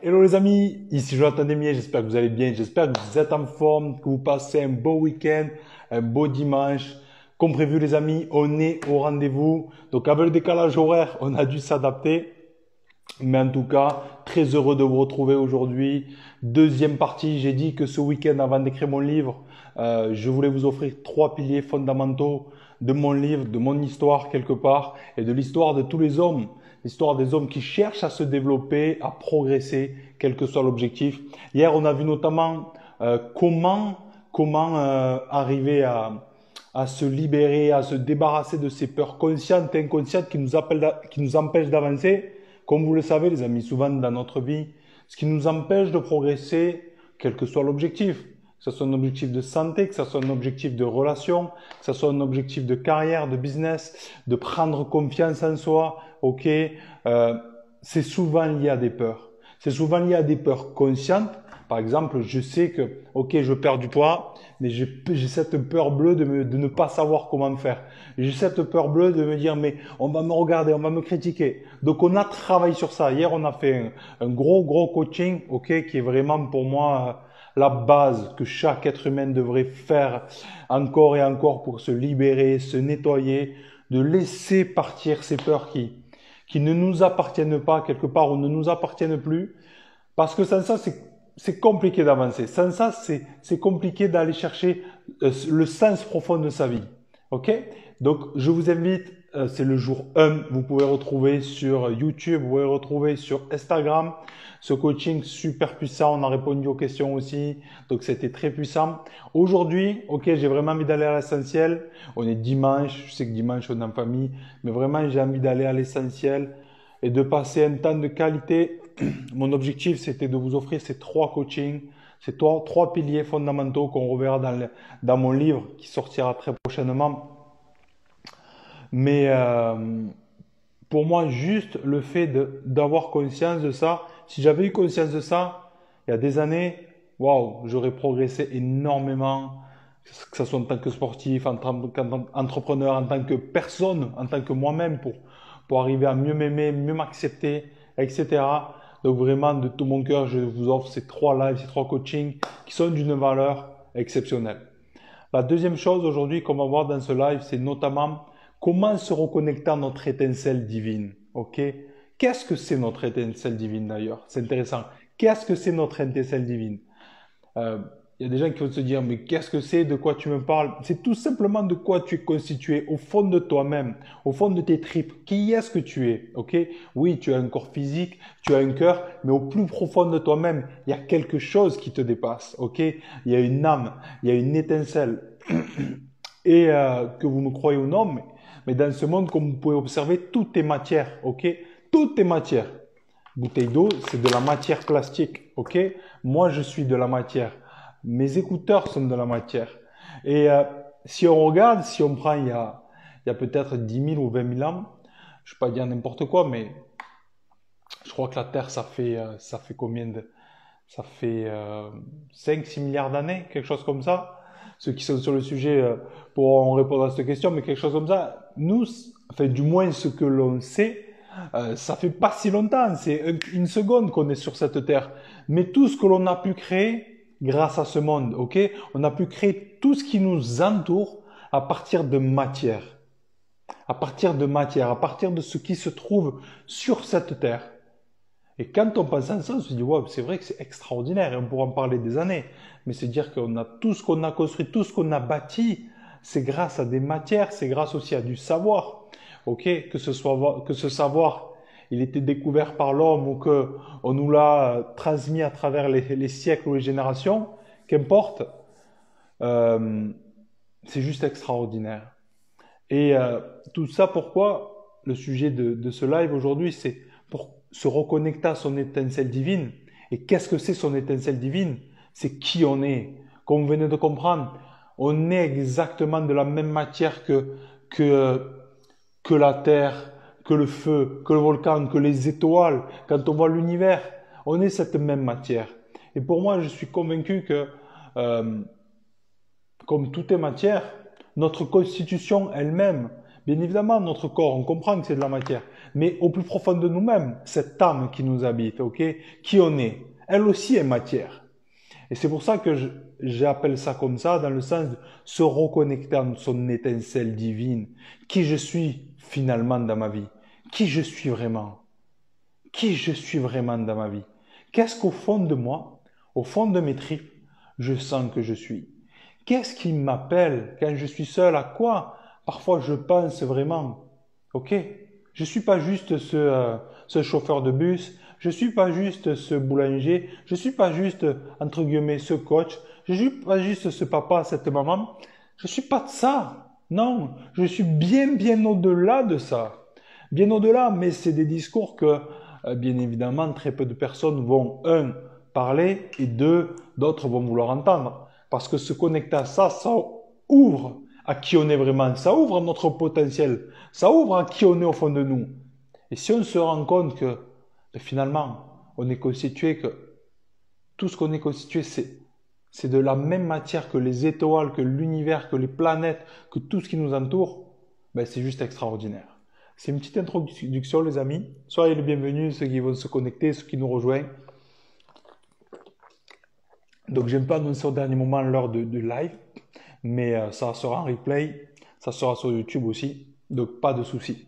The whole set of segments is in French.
Hello les amis, ici Jonathan Demier, j'espère que vous allez bien, j'espère que vous êtes en forme, que vous passez un beau week-end, un beau dimanche. Comme prévu les amis, on est au rendez-vous. Donc avec le décalage horaire, on a dû s'adapter. Mais en tout cas, très heureux de vous retrouver aujourd'hui. Deuxième partie, j'ai dit que ce week-end, avant d'écrire mon livre, je voulais vous offrir 3 piliers fondamentaux de mon livre, de mon histoire quelque part, et de l'histoire de tous les hommes. L'histoire des hommes qui cherchent à se développer, à progresser, quel que soit l'objectif. Hier, on a vu notamment comment arriver à se libérer, à se débarrasser de ces peurs conscientes et inconscientes qui nous empêchent d'avancer. Comme vous le savez, les amis, souvent dans notre vie, ce qui nous empêche de progresser, quel que soit l'objectif, que ce soit un objectif de santé, que ce soit un objectif de relation, que ce soit un objectif de carrière, de business, de prendre confiance en soi, ok, c'est souvent lié à des peurs. C'est souvent lié à des peurs conscientes. Par exemple, je sais que, ok, je perds du poids, mais j'ai cette peur bleue de ne pas savoir comment faire. J'ai cette peur bleue de me dire, mais on va me regarder, on va me critiquer. Donc, on a travaillé sur ça. Hier, on a fait un gros coaching, ok, qui est vraiment pour moi la base que chaque être humain devrait faire encore et encore pour se libérer, se nettoyer, de laisser partir ces peurs qui ne nous appartiennent pas quelque part ou ne nous appartiennent plus. Parce que sans ça, c'est compliqué d'avancer. Sans ça, c'est compliqué d'aller chercher le sens profond de sa vie. Ok? Donc, je vous invite, c'est le jour 1, vous pouvez retrouver sur YouTube, vous pouvez retrouver sur Instagram. Ce coaching super puissant, on a répondu aux questions aussi, donc c'était très puissant. Aujourd'hui, ok, j'ai vraiment envie d'aller à l'essentiel. On est dimanche, je sais que dimanche on est en famille, mais vraiment j'ai envie d'aller à l'essentiel et de passer un temps de qualité. Mon objectif, c'était de vous offrir ces 3 coachings, ces trois piliers fondamentaux qu'on reverra dans mon livre qui sortira très prochainement. Mais pour moi, juste le fait d'avoir conscience de ça, si j'avais eu conscience de ça il y a des années, waouh, j'aurais progressé énormément, que ce soit en tant que sportif, en tant qu'entrepreneur, en tant que personne, en tant que moi-même, pour arriver à mieux m'aimer, mieux m'accepter, etc. Donc vraiment, de tout mon cœur, je vous offre ces 3 lives, ces 3 coachings qui sont d'une valeur exceptionnelle. La deuxième chose aujourd'hui qu'on va voir dans ce live, c'est notamment comment se reconnecter à notre étincelle divine. Ok? Qu'est-ce que c'est notre étincelle divine d'ailleurs? C'est intéressant. Qu'est-ce que c'est notre étincelle divine? Euh, Il y a des gens qui vont se dire, mais qu'est-ce que c'est? De quoi tu me parles? C'est tout simplement de quoi tu es constitué au fond de toi-même, au fond de tes tripes. Qui est-ce que tu es? Ok? Oui, tu as un corps physique, tu as un cœur, mais au plus profond de toi-même, il y a quelque chose qui te dépasse. Ok? Il y a une âme, il y a une étincelle. Et que vous me croyez ou non, mais dans ce monde, comme vous pouvez observer, tout est matière. Ok? Tout est matière. Bouteille d'eau, c'est de la matière plastique. Ok? Moi, je suis de la matière. Mes écouteurs sont de la matière. Et si on regarde, si on prend il y a peut-être 10 000 ou 20 000 ans, je ne vais pas dire n'importe quoi, mais je crois que la Terre, ça fait combien de... Ça fait 5-6 milliards d'années, quelque chose comme ça. Ceux qui sont sur le sujet pourront répondre à cette question, mais quelque chose comme ça. Nous, enfin, du moins ce que l'on sait, ça fait pas si longtemps, c'est une seconde qu'on est sur cette terre. Mais tout ce que l'on a pu créer grâce à ce monde, ok, on a pu créer tout ce qui nous entoure à partir de matière, à partir de matière, à partir de ce qui se trouve sur cette terre. Et quand on pense à ça, on se dit, wow, c'est vrai que c'est extraordinaire et on pourra en parler des années. Mais c'est dire qu'on a tout ce qu'on a construit, tout ce qu'on a bâti, c'est grâce à des matières, c'est grâce aussi à du savoir. Ok, que ce savoir, il était découvert par l'homme ou que on nous l'a transmis à travers les siècles ou les générations, qu'importe, euh, c'est juste extraordinaire. Et tout ça, pourquoi le sujet de ce live aujourd'hui, c'est pour se reconnecter à son étincelle divine. Et qu'est-ce que c'est son étincelle divine? C'est qui on est. Comme vous venez de comprendre, on est exactement de la même matière que, que la terre, que le feu, que le volcan, que les étoiles. Quand on voit l'univers, on est cette même matière. Et pour moi, je suis convaincu que euh, comme toute est matière, notre constitution elle-même, bien évidemment, notre corps, on comprend que c'est de la matière, mais au plus profond de nous-mêmes, cette âme qui nous habite, ok, qui on est, elle aussi est matière. Et c'est pour ça que j'appelle ça comme ça, dans le sens de se reconnecter à son étincelle divine. Qui je suis finalement dans ma vie? Qui je suis vraiment? Qui je suis vraiment dans ma vie? Qu'est-ce qu'au fond de moi, au fond de mes tripes, je sens que je suis? Qu'est-ce qui m'appelle quand je suis seul? À quoi parfois je pense vraiment? Ok? Je suis pas juste ce chauffeur de bus, je suis pas juste ce boulanger, je suis pas juste, entre guillemets, ce coach, je suis pas juste ce papa, cette maman, je suis pas de ça. Non, je suis bien au-delà de ça. Bien au-delà, mais c'est des discours que, bien évidemment, très peu de personnes vont, un, parler, et deux, d'autres vont vouloir entendre. Parce que se connecter à ça, ça ouvre à qui on est vraiment, ça ouvre à notre potentiel, ça ouvre à qui on est au fond de nous. Et si on se rend compte que finalement, on est constitué, que tout ce qu'on est constitué, c'est de la même matière que les étoiles, que l'univers, que les planètes, que tout ce qui nous entoure, ben c'est juste extraordinaire. C'est une petite introduction, les amis. Soyez les bienvenus, ceux qui vont se connecter, ceux qui nous rejoignent. Donc, j'aime pas annoncer au dernier moment l'heure de live, mais ça sera en replay, ça sera sur YouTube aussi, donc pas de souci.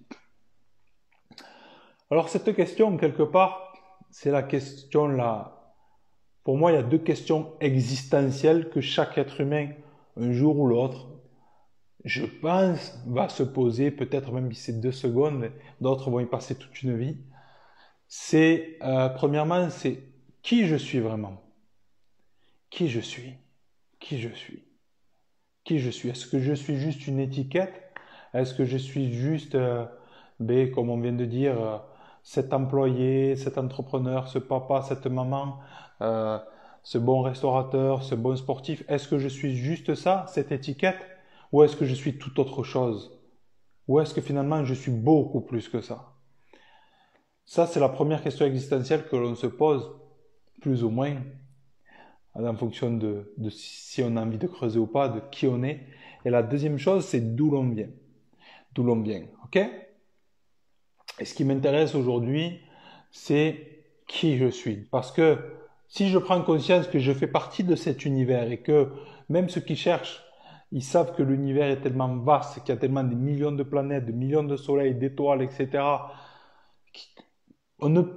Alors, cette question, quelque part, c'est la question là. Pour moi, il y a deux questions existentielles que chaque être humain, un jour ou l'autre, je pense, va se poser, peut-être même si c'est 2 secondes, d'autres vont y passer toute une vie. C'est, premièrement, c'est qui je suis vraiment? Qui je suis? Qui je suis? Qui je suis? Est-ce que je suis juste une étiquette? Est-ce que je suis juste, comme on vient de dire, cet employé, cet entrepreneur, ce papa, cette maman, euh, ce bon restaurateur, ce bon sportif? Est-ce que je suis juste ça, cette étiquette? Ou est-ce que je suis tout autre chose? Ou est-ce que finalement je suis beaucoup plus que ça? Ça, c'est la première question existentielle que l'on se pose, plus ou moins, en fonction de si on a envie de creuser ou pas, de qui on est. Et la deuxième chose, c'est d'où l'on vient. D'où l'on vient, ok? Et ce qui m'intéresse aujourd'hui, c'est qui je suis. Parce que si je prends conscience que je fais partie de cet univers et que même ceux qui cherchent, ils savent que l'univers est tellement vaste, qu'il y a tellement de millions de planètes, de millions de soleils, d'étoiles, etc. On ne,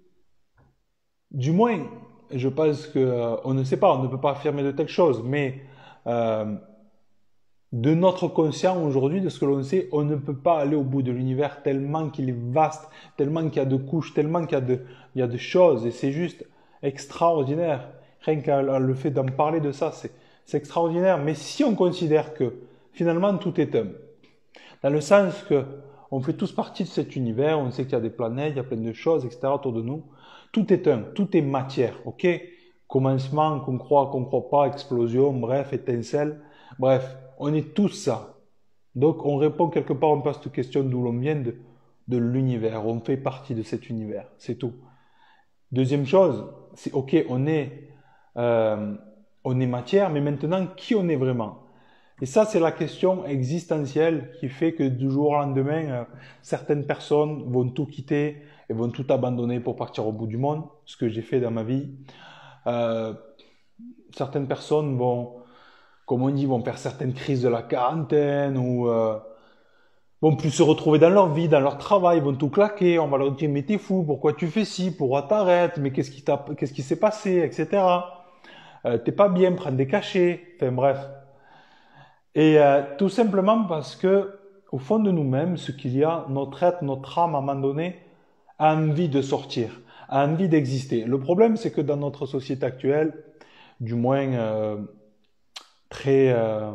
du moins, je pense que on ne sait pas, on ne peut pas affirmer de telles choses, mais euh, de notre conscient aujourd'hui, de ce que l'on sait, on ne peut pas aller au bout de l'univers tellement qu'il est vaste, tellement qu'il y a de couches, tellement il y a de choses, et c'est juste extraordinaire. Rien qu'à le fait d'en parler de ça, c'est extraordinaire. Mais si on considère que finalement tout est un, dans le sens que on fait tous partie de cet univers, on sait qu'il y a des planètes, il y a plein de choses, etc. autour de nous, tout est un, tout est matière, ok? Commencement, qu'on croit pas, explosion, bref, étincelle, bref, on est tous ça. Donc on répond quelque part, on passe cette question d'où l'on vient de l'univers, on fait partie de cet univers, c'est tout. Deuxième chose, c'est ok, euh, on est matière, mais maintenant qui on est vraiment? Et ça, c'est la question existentielle qui fait que du jour au lendemain, certaines personnes vont tout quitter et vont tout abandonner pour partir au bout du monde, ce que j'ai fait dans ma vie. Euh, Certaines personnes vont, comme on dit, vont faire certaines crises de la quarantaine ou vont plus se retrouver dans leur vie, dans leur travail, vont tout claquer. On va leur dire mais t'es fou, pourquoi tu fais ci, pourquoi t'arrêtes, mais qu'est-ce qui s'est passé, etc. T'es pas bien, prends des cachets. Enfin bref. Et tout simplement parce que au fond de nous-mêmes, ce qu'il y a, notre être, notre âme, à un moment donné, a envie de sortir, a envie d'exister. Le problème, c'est que dans notre société actuelle, du moins très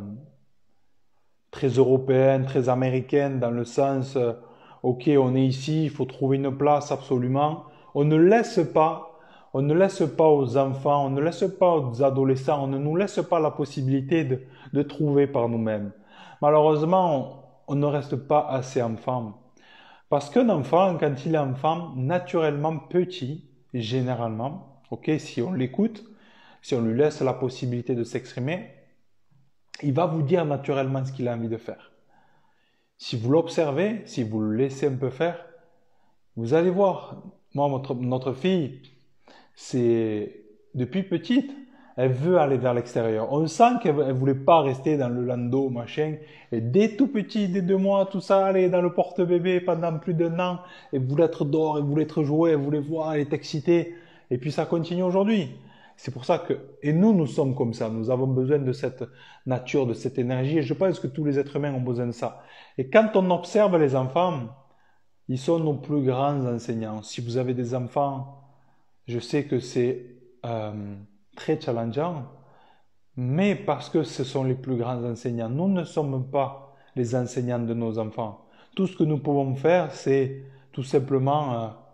très européenne, très américaine, dans le sens, ok, on est ici, il faut trouver une place absolument. On ne laisse pas, on ne laisse pas aux enfants, on ne laisse pas aux adolescents, on ne nous laisse pas la possibilité de trouver par nous-mêmes. Malheureusement, on ne reste pas assez enfant. Parce qu'un enfant, quand il est enfant, naturellement petit, généralement, ok, si on l'écoute, si on lui laisse la possibilité de s'exprimer, il va vous dire naturellement ce qu'il a envie de faire. Si vous l'observez, si vous le laissez un peu faire, Vous allez voir, moi, notre fille, c'est depuis petite, elle veut aller vers l'extérieur. On sent qu'elle ne voulait pas rester dans le landau, machin. Et dès tout petit, dès 2 mois, tout ça, elle est dans le porte-bébé pendant plus d'1 an. Elle voulait être dehors, elle voulait être jouée, elle voulait voir, elle est excitée. Et puis ça continue aujourd'hui. C'est pour ça que, et nous sommes comme ça. Nous avons besoin de cette nature, de cette énergie. Et je pense que tous les êtres humains ont besoin de ça. Et quand on observe les enfants, ils sont nos plus grands enseignants. Si vous avez des enfants, je sais que c'est très challengeant, mais parce que ce sont les plus grands enseignants. Nous ne sommes pas les enseignants de nos enfants. Tout ce que nous pouvons faire, c'est tout simplement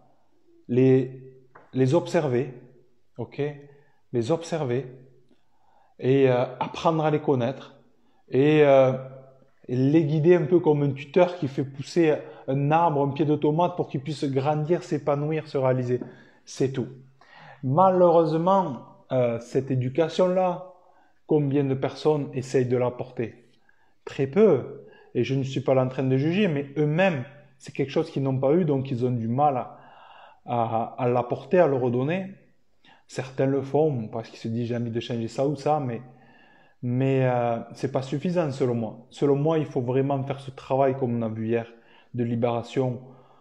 les observer, ok? Les observer et apprendre à les connaître et les guider un peu comme un tuteur qui fait pousser un arbre, un pied de tomate pour qu'il puisse grandir, s'épanouir, se réaliser. C'est tout. Malheureusement, cette éducation-là, combien de personnes essayent de l'apporter? Très peu. Et je ne suis pas là en train de juger, mais eux-mêmes, c'est quelque chose qu'ils n'ont pas eu, donc ils ont du mal à l'apporter, à le redonner. Certains le font parce qu'ils se disent j'ai envie de changer ça ou ça, mais c'est pas suffisant selon moi. Selon moi, il faut vraiment faire ce travail comme on a vu hier de libération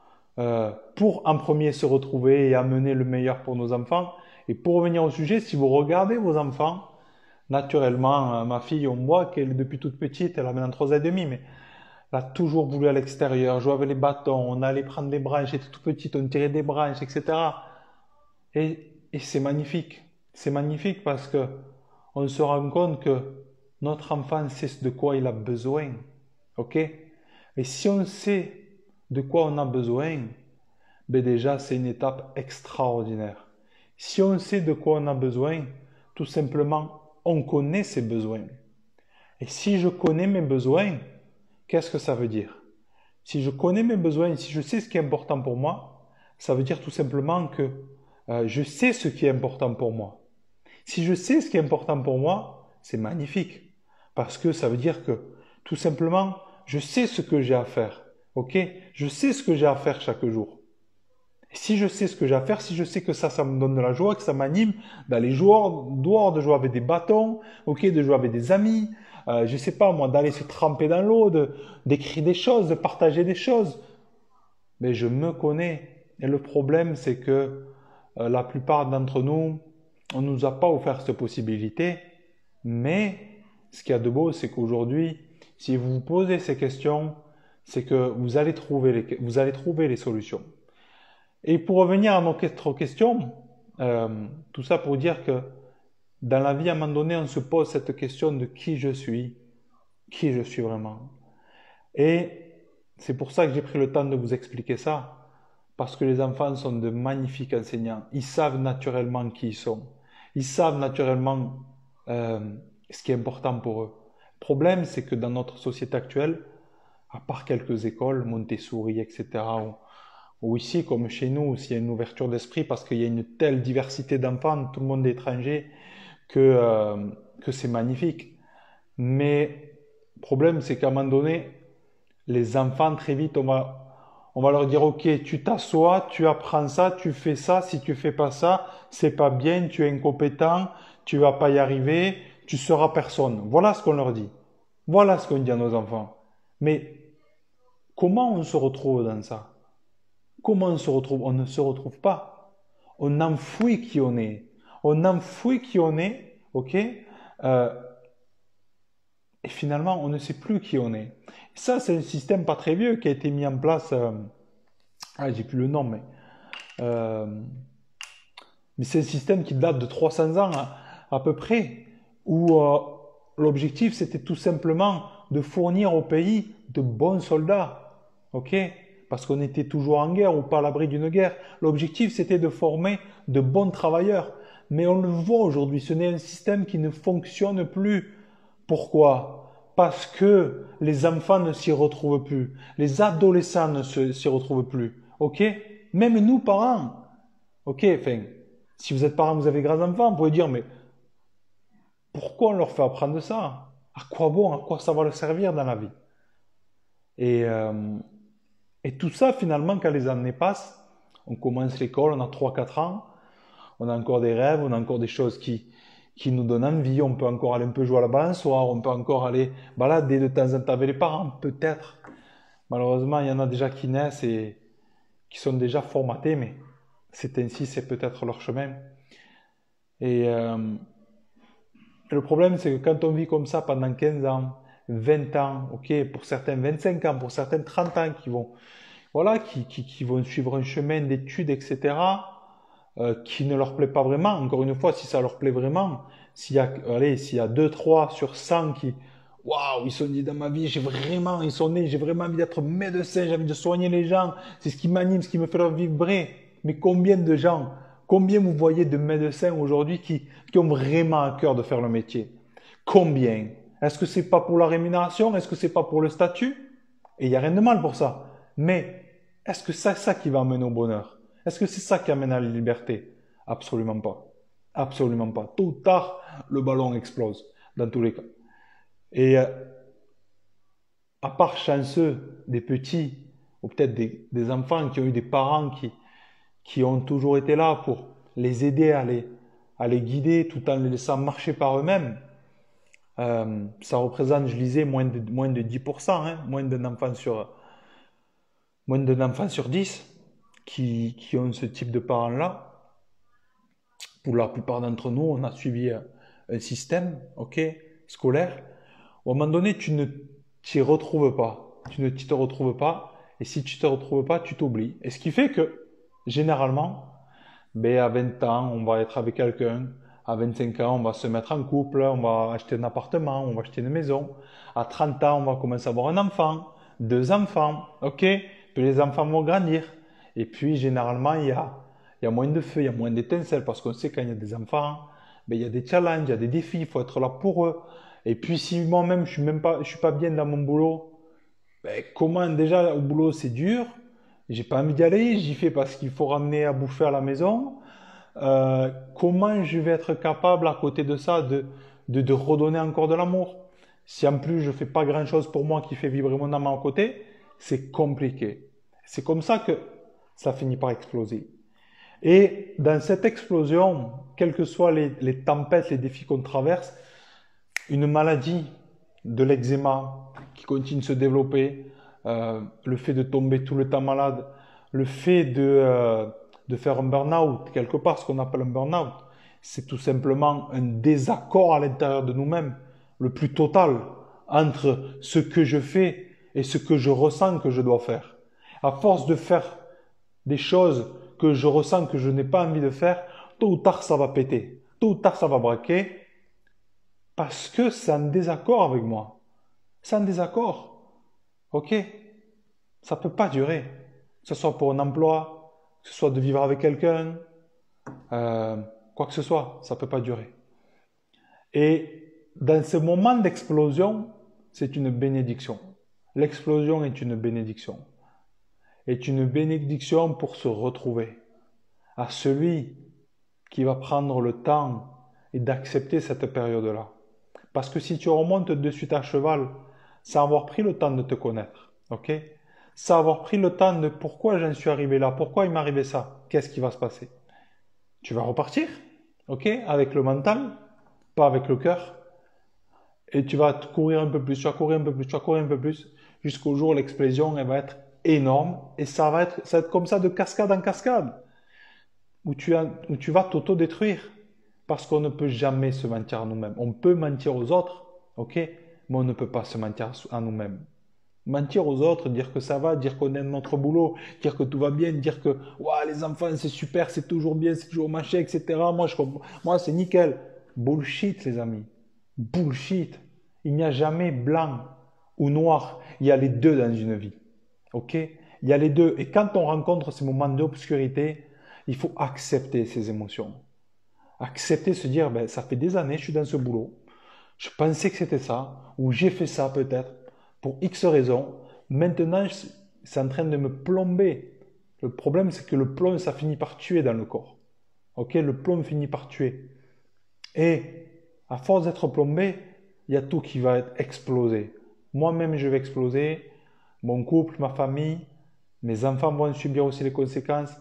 pour en premier se retrouver et amener le meilleur pour nos enfants. Et pour revenir au sujet, si vous regardez vos enfants, naturellement, ma fille, on voit qu'elle depuis toute petite, elle a maintenant 3 ans et demi, mais elle a toujours voulu à l'extérieur, jouer avec les bâtons, on allait prendre des branches, elle était toute petite, on tirait des branches, etc. Et c'est magnifique. C'est magnifique parce que on se rend compte que notre enfant sait de quoi il a besoin. Ok? Et si on sait de quoi on a besoin, ben déjà c'est une étape extraordinaire. Si on sait de quoi on a besoin, tout simplement, on connaît ses besoins. Et si je connais mes besoins, qu'est-ce que ça veut dire? Si je connais mes besoins, si je sais ce qui est important pour moi, ça veut dire tout simplement que je sais ce qui est important pour moi. Si je sais ce qui est important pour moi, c'est magnifique. Parce que ça veut dire que, tout simplement, je sais ce que j'ai à faire. Ok? Je sais ce que j'ai à faire chaque jour. Et si je sais ce que j'ai à faire, si je sais que ça me donne de la joie, que ça m'anime d'aller jouer dehors, de jouer avec des bâtons, ok, de jouer avec des amis, je sais pas moi, d'aller se tremper dans l'eau, d'écrire des choses, de partager des choses. Mais je me connais. Et le problème, c'est que la plupart d'entre nous, on ne nous a pas offert cette possibilité. Mais ce qu'il y a de beau, c'est qu'aujourd'hui, si vous vous posez ces questions, c'est que vous allez trouver les solutions. Et pour revenir à notre question, tout ça pour dire que dans la vie, à un moment donné, on se pose cette question de qui je suis vraiment. Et c'est pour ça que j'ai pris le temps de vous expliquer ça, parce que les enfants sont de magnifiques enseignants. Ils savent naturellement qui ils sont. Ils savent naturellement ce qui est important pour eux. Le problème, c'est que dans notre société actuelle, à part quelques écoles, Montessori, etc., ou ici, comme chez nous, s'il y a une ouverture d'esprit, parce qu'il y a une telle diversité d'enfants, tout le monde est étranger, que c'est magnifique. Mais le problème, c'est qu'à un moment donné, les enfants, très vite, on va leur dire, OK, tu t'assois, tu apprends ça, tu fais ça, si tu fais pas ça, c'est pas bien, tu es incompétent, tu vas pas y arriver, tu seras personne. Voilà ce qu'on leur dit. Voilà ce qu'on dit à nos enfants. Mais comment on se retrouve dans ça? Comment on se retrouve? On ne se retrouve pas. On enfouit qui on est. On enfouit qui on est, ok? Et finalement, on ne sait plus qui on est. Ça, c'est un système pas très vieux qui a été mis en place. J'ai plus le nom, euh, mais c'est un système qui date de 300 ans à peu près, où l'objectif c'était tout simplement de fournir au pays de bons soldats, ok? Parce qu'on était toujours en guerre ou pas à l'abri d'une guerre. L'objectif c'était de former de bons travailleurs. Mais on le voit aujourd'hui, ce n'est un système qui ne fonctionne plus. Pourquoi? Parce que les enfants ne s'y retrouvent plus, les adolescents ne s'y retrouvent plus, ok? Même nous parents, ok? Enfin, si vous êtes parents, vous avez des grands enfants, vous pouvez dire, mais pourquoi on leur fait apprendre ça? À quoi bon? À quoi ça va leur servir dans la vie? Et, euh, et tout ça, finalement, quand les années passent, On commence l'école, on a 3-4 ans, on a encore des rêves, on a encore des choses qui nous donnent envie, on peut encore aller un peu jouer à la balançoire, on peut encore aller balader de temps en temps avec les parents, peut-être. Malheureusement, il y en a déjà qui naissent et qui sont déjà formatés, mais c'est ainsi, c'est peut-être leur chemin. Et le problème, c'est que quand on vit comme ça pendant 15 ans, 20 ans, ok, pour certains 25 ans, pour certains 30 ans, qui vont suivre un chemin d'études, etc., qui ne leur plaît pas vraiment. Encore une fois, si ça leur plaît vraiment, s'il y a 2, 3 sur 100 qui, waouh, ils sont dit dans ma vie, ils sont nés, j'ai vraiment envie d'être médecin, j'ai envie de soigner les gens, c'est ce qui m'anime, ce qui me fait leur vibrer. Mais combien de gens, combien vous voyez de médecins aujourd'hui qui ont vraiment à cœur de faire le métier? Combien? Est-ce que c'est pas pour la rémunération? Est-ce que c'est pas pour le statut? Et il n'y a rien de mal pour ça. Mais est-ce que c'est ça qui va amener au bonheur? Est-ce que c'est ça qui amène à la liberté? Absolument pas. Absolument pas. Tôt ou tard, le ballon explose, dans tous les cas. Et à part chanceux, des petits, ou peut-être des enfants qui ont eu des parents qui ont toujours été là pour les aider à les guider tout en les laissant marcher par eux-mêmes, ça représente, je lisais, moins de 10%, hein, moins d'un enfant sur 10 qui ont ce type de parents-là. Pour la plupart d'entre nous, on a suivi un système, ok, scolaire, où à un moment donné, tu ne t'y retrouves pas. Tu ne t'y te retrouves pas. Et si tu te retrouves pas, tu t'oublies. Et ce qui fait que, généralement, ben, à 20 ans, on va être avec quelqu'un. À 25 ans, on va se mettre en couple, on va acheter un appartement, on va acheter une maison. À 30 ans, on va commencer à avoir un enfant, 2 enfants, ok? Puis les enfants vont grandir. Et puis, généralement, il y a moins de feu, il y a moins d'étincelles parce qu'on sait quand il y a des enfants, ben, il y a des challenges, il y a des défis, il faut être là pour eux. Et puis, si moi-même, je suis pas bien dans mon boulot, ben, comment déjà au boulot c'est dur, j'ai pas envie d'y aller, j'y fais parce qu'il faut ramener à bouffer à la maison. Comment je vais être capable à côté de ça de redonner encore de l'amour? Si en plus je fais pas grand-chose pour moi qui fait vibrer mon âme à côté, c'est compliqué. C'est comme ça que ça finit par exploser. Et dans cette explosion, quelles que soient les tempêtes, les défis qu'on traverse, une maladie de l'eczéma qui continue de se développer, le fait de tomber tout le temps malade, le fait de faire un burn-out, quelque part ce qu'on appelle un burn-out, c'est tout simplement un désaccord à l'intérieur de nous-mêmes, le plus total, entre ce que je fais et ce que je ressens que je dois faire. À force de faire des choses que je ressens que je n'ai pas envie de faire, tôt ou tard ça va péter, tôt ou tard ça va braquer, parce que c'est en désaccord avec moi. C'est en désaccord. Ok? Ça peut pas durer. Que ce soit pour un emploi, que ce soit de vivre avec quelqu'un, quoi que ce soit, ça peut pas durer. Et dans ce moment d'explosion, c'est une bénédiction. L'explosion est une bénédiction. Est une bénédiction pour se retrouver. À celui qui va prendre le temps et d'accepter cette période-là. Parce que si tu remontes de suite à cheval, sans avoir pris le temps de te connaître, ok? Sans avoir pris le temps de pourquoi j'en suis arrivé là, pourquoi il m'est arrivé ça, qu'est-ce qui va se passer? Tu vas repartir, ok? Avec le mental, pas avec le cœur. Et tu vas courir un peu plus, tu vas courir un peu plus, tu vas courir un peu plus, jusqu'au jour où l'explosion, elle va être énorme. Et ça va être comme ça de cascade en cascade, où tu vas t'auto-détruire. Parce qu'on ne peut jamais se mentir à nous-mêmes. On peut mentir aux autres, ok, mais on ne peut pas se mentir à nous-mêmes. Mentir aux autres, dire que ça va, dire qu'on aime notre boulot, dire que tout va bien, dire que ouah, les enfants c'est super, c'est toujours bien, c'est toujours machin, etc. Moi c'est nickel. Bullshit les amis. Bullshit. Il n'y a jamais blanc ou noir. Il y a les deux dans une vie. Ok? Il y a les deux. Et quand on rencontre ces moments d'obscurité, il faut accepter ces émotions. Accepter, se dire, ben, ça fait des années, je suis dans ce boulot. Je pensais que c'était ça, ou j'ai fait ça peut-être, pour X raisons. Maintenant, c'est en train de me plomber. Le problème, c'est que le plomb, ça finit par tuer dans le corps. Ok, le plomb finit par tuer. Et à force d'être plombé, il y a tout qui va être explosé. Moi-même, je vais exploser. Mon couple, ma famille, mes enfants vont subir aussi les conséquences.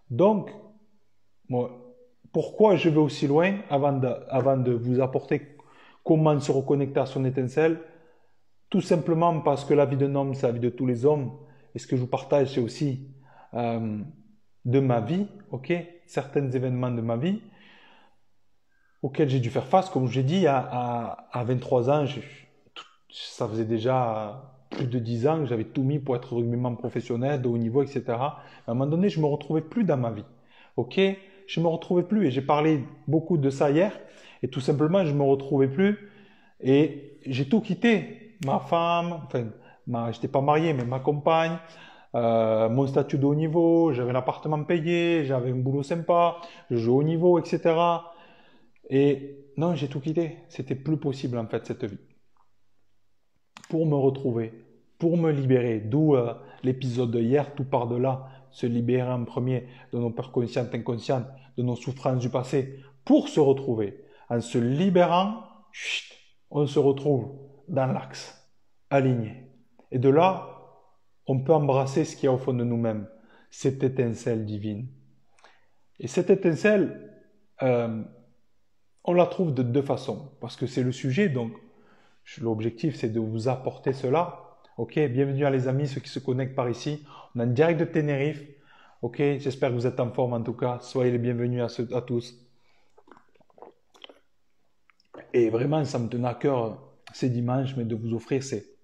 Donc, moi, pourquoi je vais aussi loin avant de vous apporter comment se reconnecter à son étincelle? Tout simplement parce que la vie d'un homme, c'est la vie de tous les hommes. Et ce que je vous partage, c'est aussi euh, de ma vie, ok? Certains événements de ma vie auxquels j'ai dû faire face. Comme je l'ai dit, à 23 ans, ça faisait déjà plus de 10 ans que j'avais tout mis pour être rugbyman professionnel, de haut niveau, etc. À un moment donné, je me retrouvais plus dans ma vie. Ok? Je me retrouvais plus et j'ai parlé beaucoup de ça hier. Et tout simplement, je me retrouvais plus et j'ai tout quitté. Ma femme, enfin, j'étais pas marié, mais ma compagne, mon statut de haut niveau, j'avais un appartement payé, j'avais un boulot sympa, je joue au niveau, etc. Et non, j'ai tout quitté. C'était plus possible en fait cette vie. Pour me retrouver, pour me libérer, d'où l'épisode de hier, tout part de là, se libérer en premier de nos peurs conscientes, inconscientes, de nos souffrances du passé, pour se retrouver. En se libérant, chut, on se retrouve dans l'axe, aligné. Et de là, on peut embrasser ce qu'il y a au fond de nous-mêmes, cette étincelle divine. Et cette étincelle, euh, on la trouve de deux façons, parce que c'est le sujet, donc l'objectif c'est de vous apporter cela. Ok, bienvenue à les amis, ceux qui se connectent par ici. On est en direct de Tenerife. Ok, j'espère que vous êtes en forme en tout cas. Soyez les bienvenus à tous. Et vraiment, ça me tenait à cœur ces dimanches, mais de vous offrir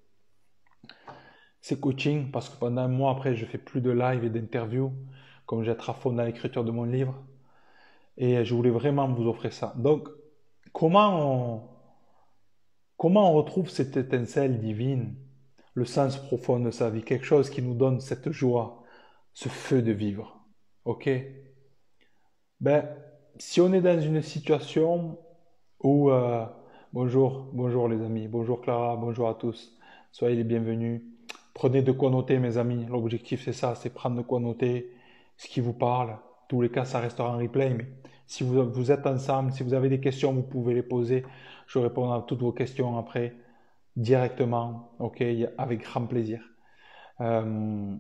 ces coachings, parce que pendant un mois après, je fais plus de live et d'interviews, comme j'être à fond dans l'écriture de mon livre. Et je voulais vraiment vous offrir ça. Donc, comment on retrouve cette étincelle divine, le sens profond de sa vie, quelque chose qui nous donne cette joie, ce feu de vivre. Ok? Ben, si on est dans une situation où, bonjour les amis, bonjour Clara, bonjour à tous, soyez les bienvenus. Prenez de quoi noter mes amis, l'objectif c'est ça, c'est prendre de quoi noter ce qui vous parle. En tous les cas, ça restera en replay, mais si vous êtes ensemble, si vous avez des questions, vous pouvez les poser. Je répondrai à toutes vos questions après directement, ok, avec grand plaisir. Euh,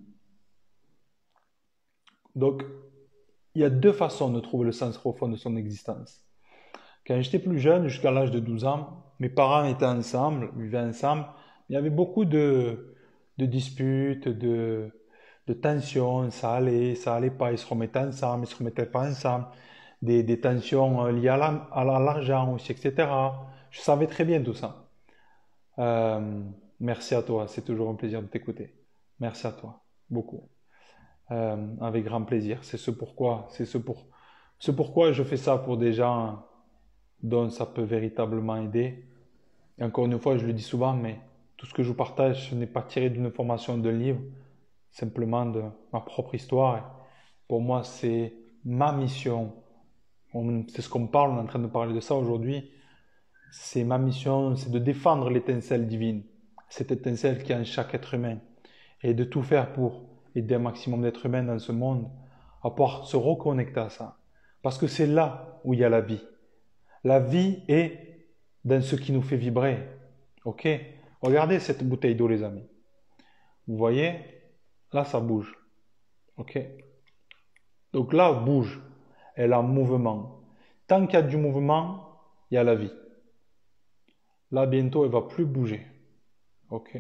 donc, il y a deux façons de trouver le sens profond de son existence. Quand j'étais plus jeune, jusqu'à l'âge de 12 ans, mes parents étaient ensemble, vivaient ensemble. Il y avait beaucoup de disputes, de tensions, ça allait pas, ils se remettaient ensemble, ils se remettaient pas ensemble, des tensions liées à l'argent aussi, etc. Je savais très bien tout ça. Euh, Merci à toi, c'est toujours un plaisir de t'écouter. Merci à toi, beaucoup. Avec grand plaisir. C'est pourquoi je fais ça pour des gens dont ça peut véritablement aider. Et encore une fois, je le dis souvent, mais tout ce que je vous partage, ce n'est pas tiré d'une formation de livre, simplement de ma propre histoire. Pour moi, c'est ma mission. C'est ce qu'on parle, on est en train de parler de ça aujourd'hui. C'est ma mission, c'est de défendre l'étincelle divine, cette étincelle qui est en chaque être humain, et de tout faire pour aider un maximum d'êtres humains dans ce monde à pouvoir se reconnecter à ça. Parce que c'est là où il y a la vie. La vie est dans ce qui nous fait vibrer. Ok? Regardez cette bouteille d'eau, les amis. Vous voyez? Là, ça bouge. Ok? Donc là, elle bouge. Elle est en mouvement. Tant qu'il y a du mouvement, il y a la vie. Là, bientôt, elle va plus bouger. Ok?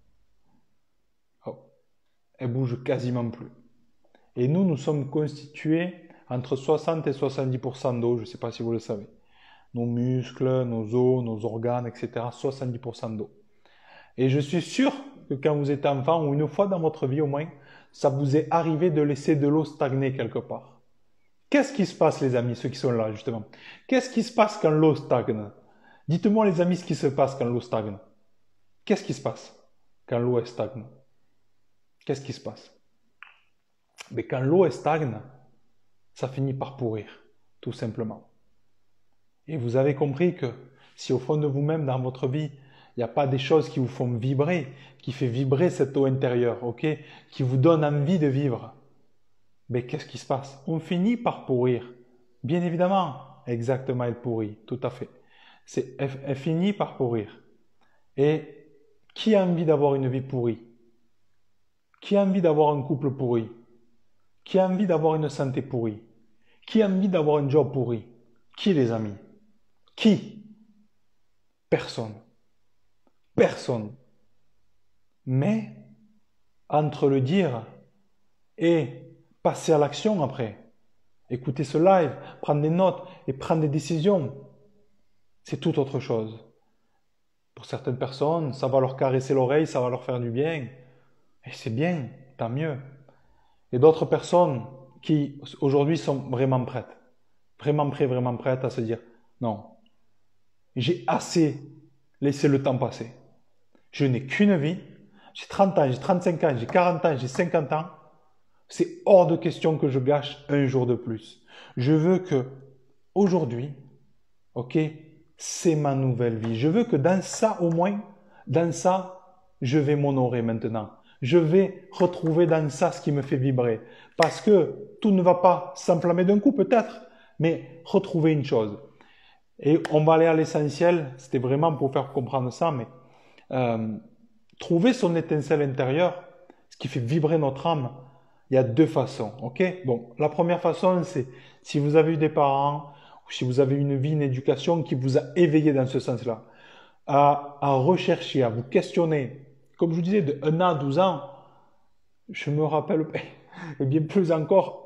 Hop. Elle bouge quasiment plus. Et nous sommes constitués entre 60 et 70% d'eau, je ne sais pas si vous le savez. Nos muscles, nos os, nos organes, etc. 70% d'eau. Et je suis sûr que quand vous êtes enfant, ou une fois dans votre vie au moins, ça vous est arrivé de laisser de l'eau stagner quelque part. Qu'est-ce qui se passe, les amis, ceux qui sont là, justement? Qu'est-ce qui se passe quand l'eau stagne? Dites-moi, les amis, ce qui se passe quand l'eau stagne. Qu'est-ce qui se passe quand l'eau stagne? Qu'est-ce qui se passe? Mais quand l'eau stagne, ça finit par pourrir, tout simplement. Et vous avez compris que si au fond de vous-même, dans votre vie, il n'y a pas des choses qui vous font vibrer, qui fait vibrer cette eau intérieure, ok, qui vous donne envie de vivre, mais qu'est-ce qui se passe? On finit par pourrir. Bien évidemment, exactement, elle pourrit, tout à fait. Elle finit par pourrir. Et qui a envie d'avoir une vie pourrie? Qui a envie d'avoir un couple pourri? Qui a envie d'avoir une santé pourrie? Qui a envie d'avoir un job pourri? Qui, les amis? Qui? Personne. Personne. Mais, entre le dire et passer à l'action après, écouter ce live, prendre des notes et prendre des décisions, c'est tout autre chose. Pour certaines personnes, ça va leur caresser l'oreille, ça va leur faire du bien. Et c'est bien, tant mieux. Et d'autres personnes qui aujourd'hui sont vraiment vraiment prêtes à se dire non, j'ai assez laissé le temps passer. Je n'ai qu'une vie, j'ai 30 ans, j'ai 35 ans, j'ai 40 ans, j'ai 50 ans. C'est hors de question que je gâche un jour de plus. Je veux que aujourd'hui, ok, c'est ma nouvelle vie. Je veux que dans ça au moins, dans ça, je vais m'honorer maintenant. Je vais retrouver dans ça ce qui me fait vibrer. Parce que tout ne va pas s'enflammer d'un coup peut-être, mais retrouver une chose. Et on va aller à l'essentiel, c'était vraiment pour faire comprendre ça, mais trouver son étincelle intérieure, ce qui fait vibrer notre âme, il y a deux façons, ok? Bon, la première façon, c'est si vous avez eu des parents, ou si vous avez une vie, une éducation qui vous a éveillé dans ce sens-là, à rechercher, à vous questionner. Comme je vous disais, de 1 an à 12 ans, je me rappelle, et bien plus encore,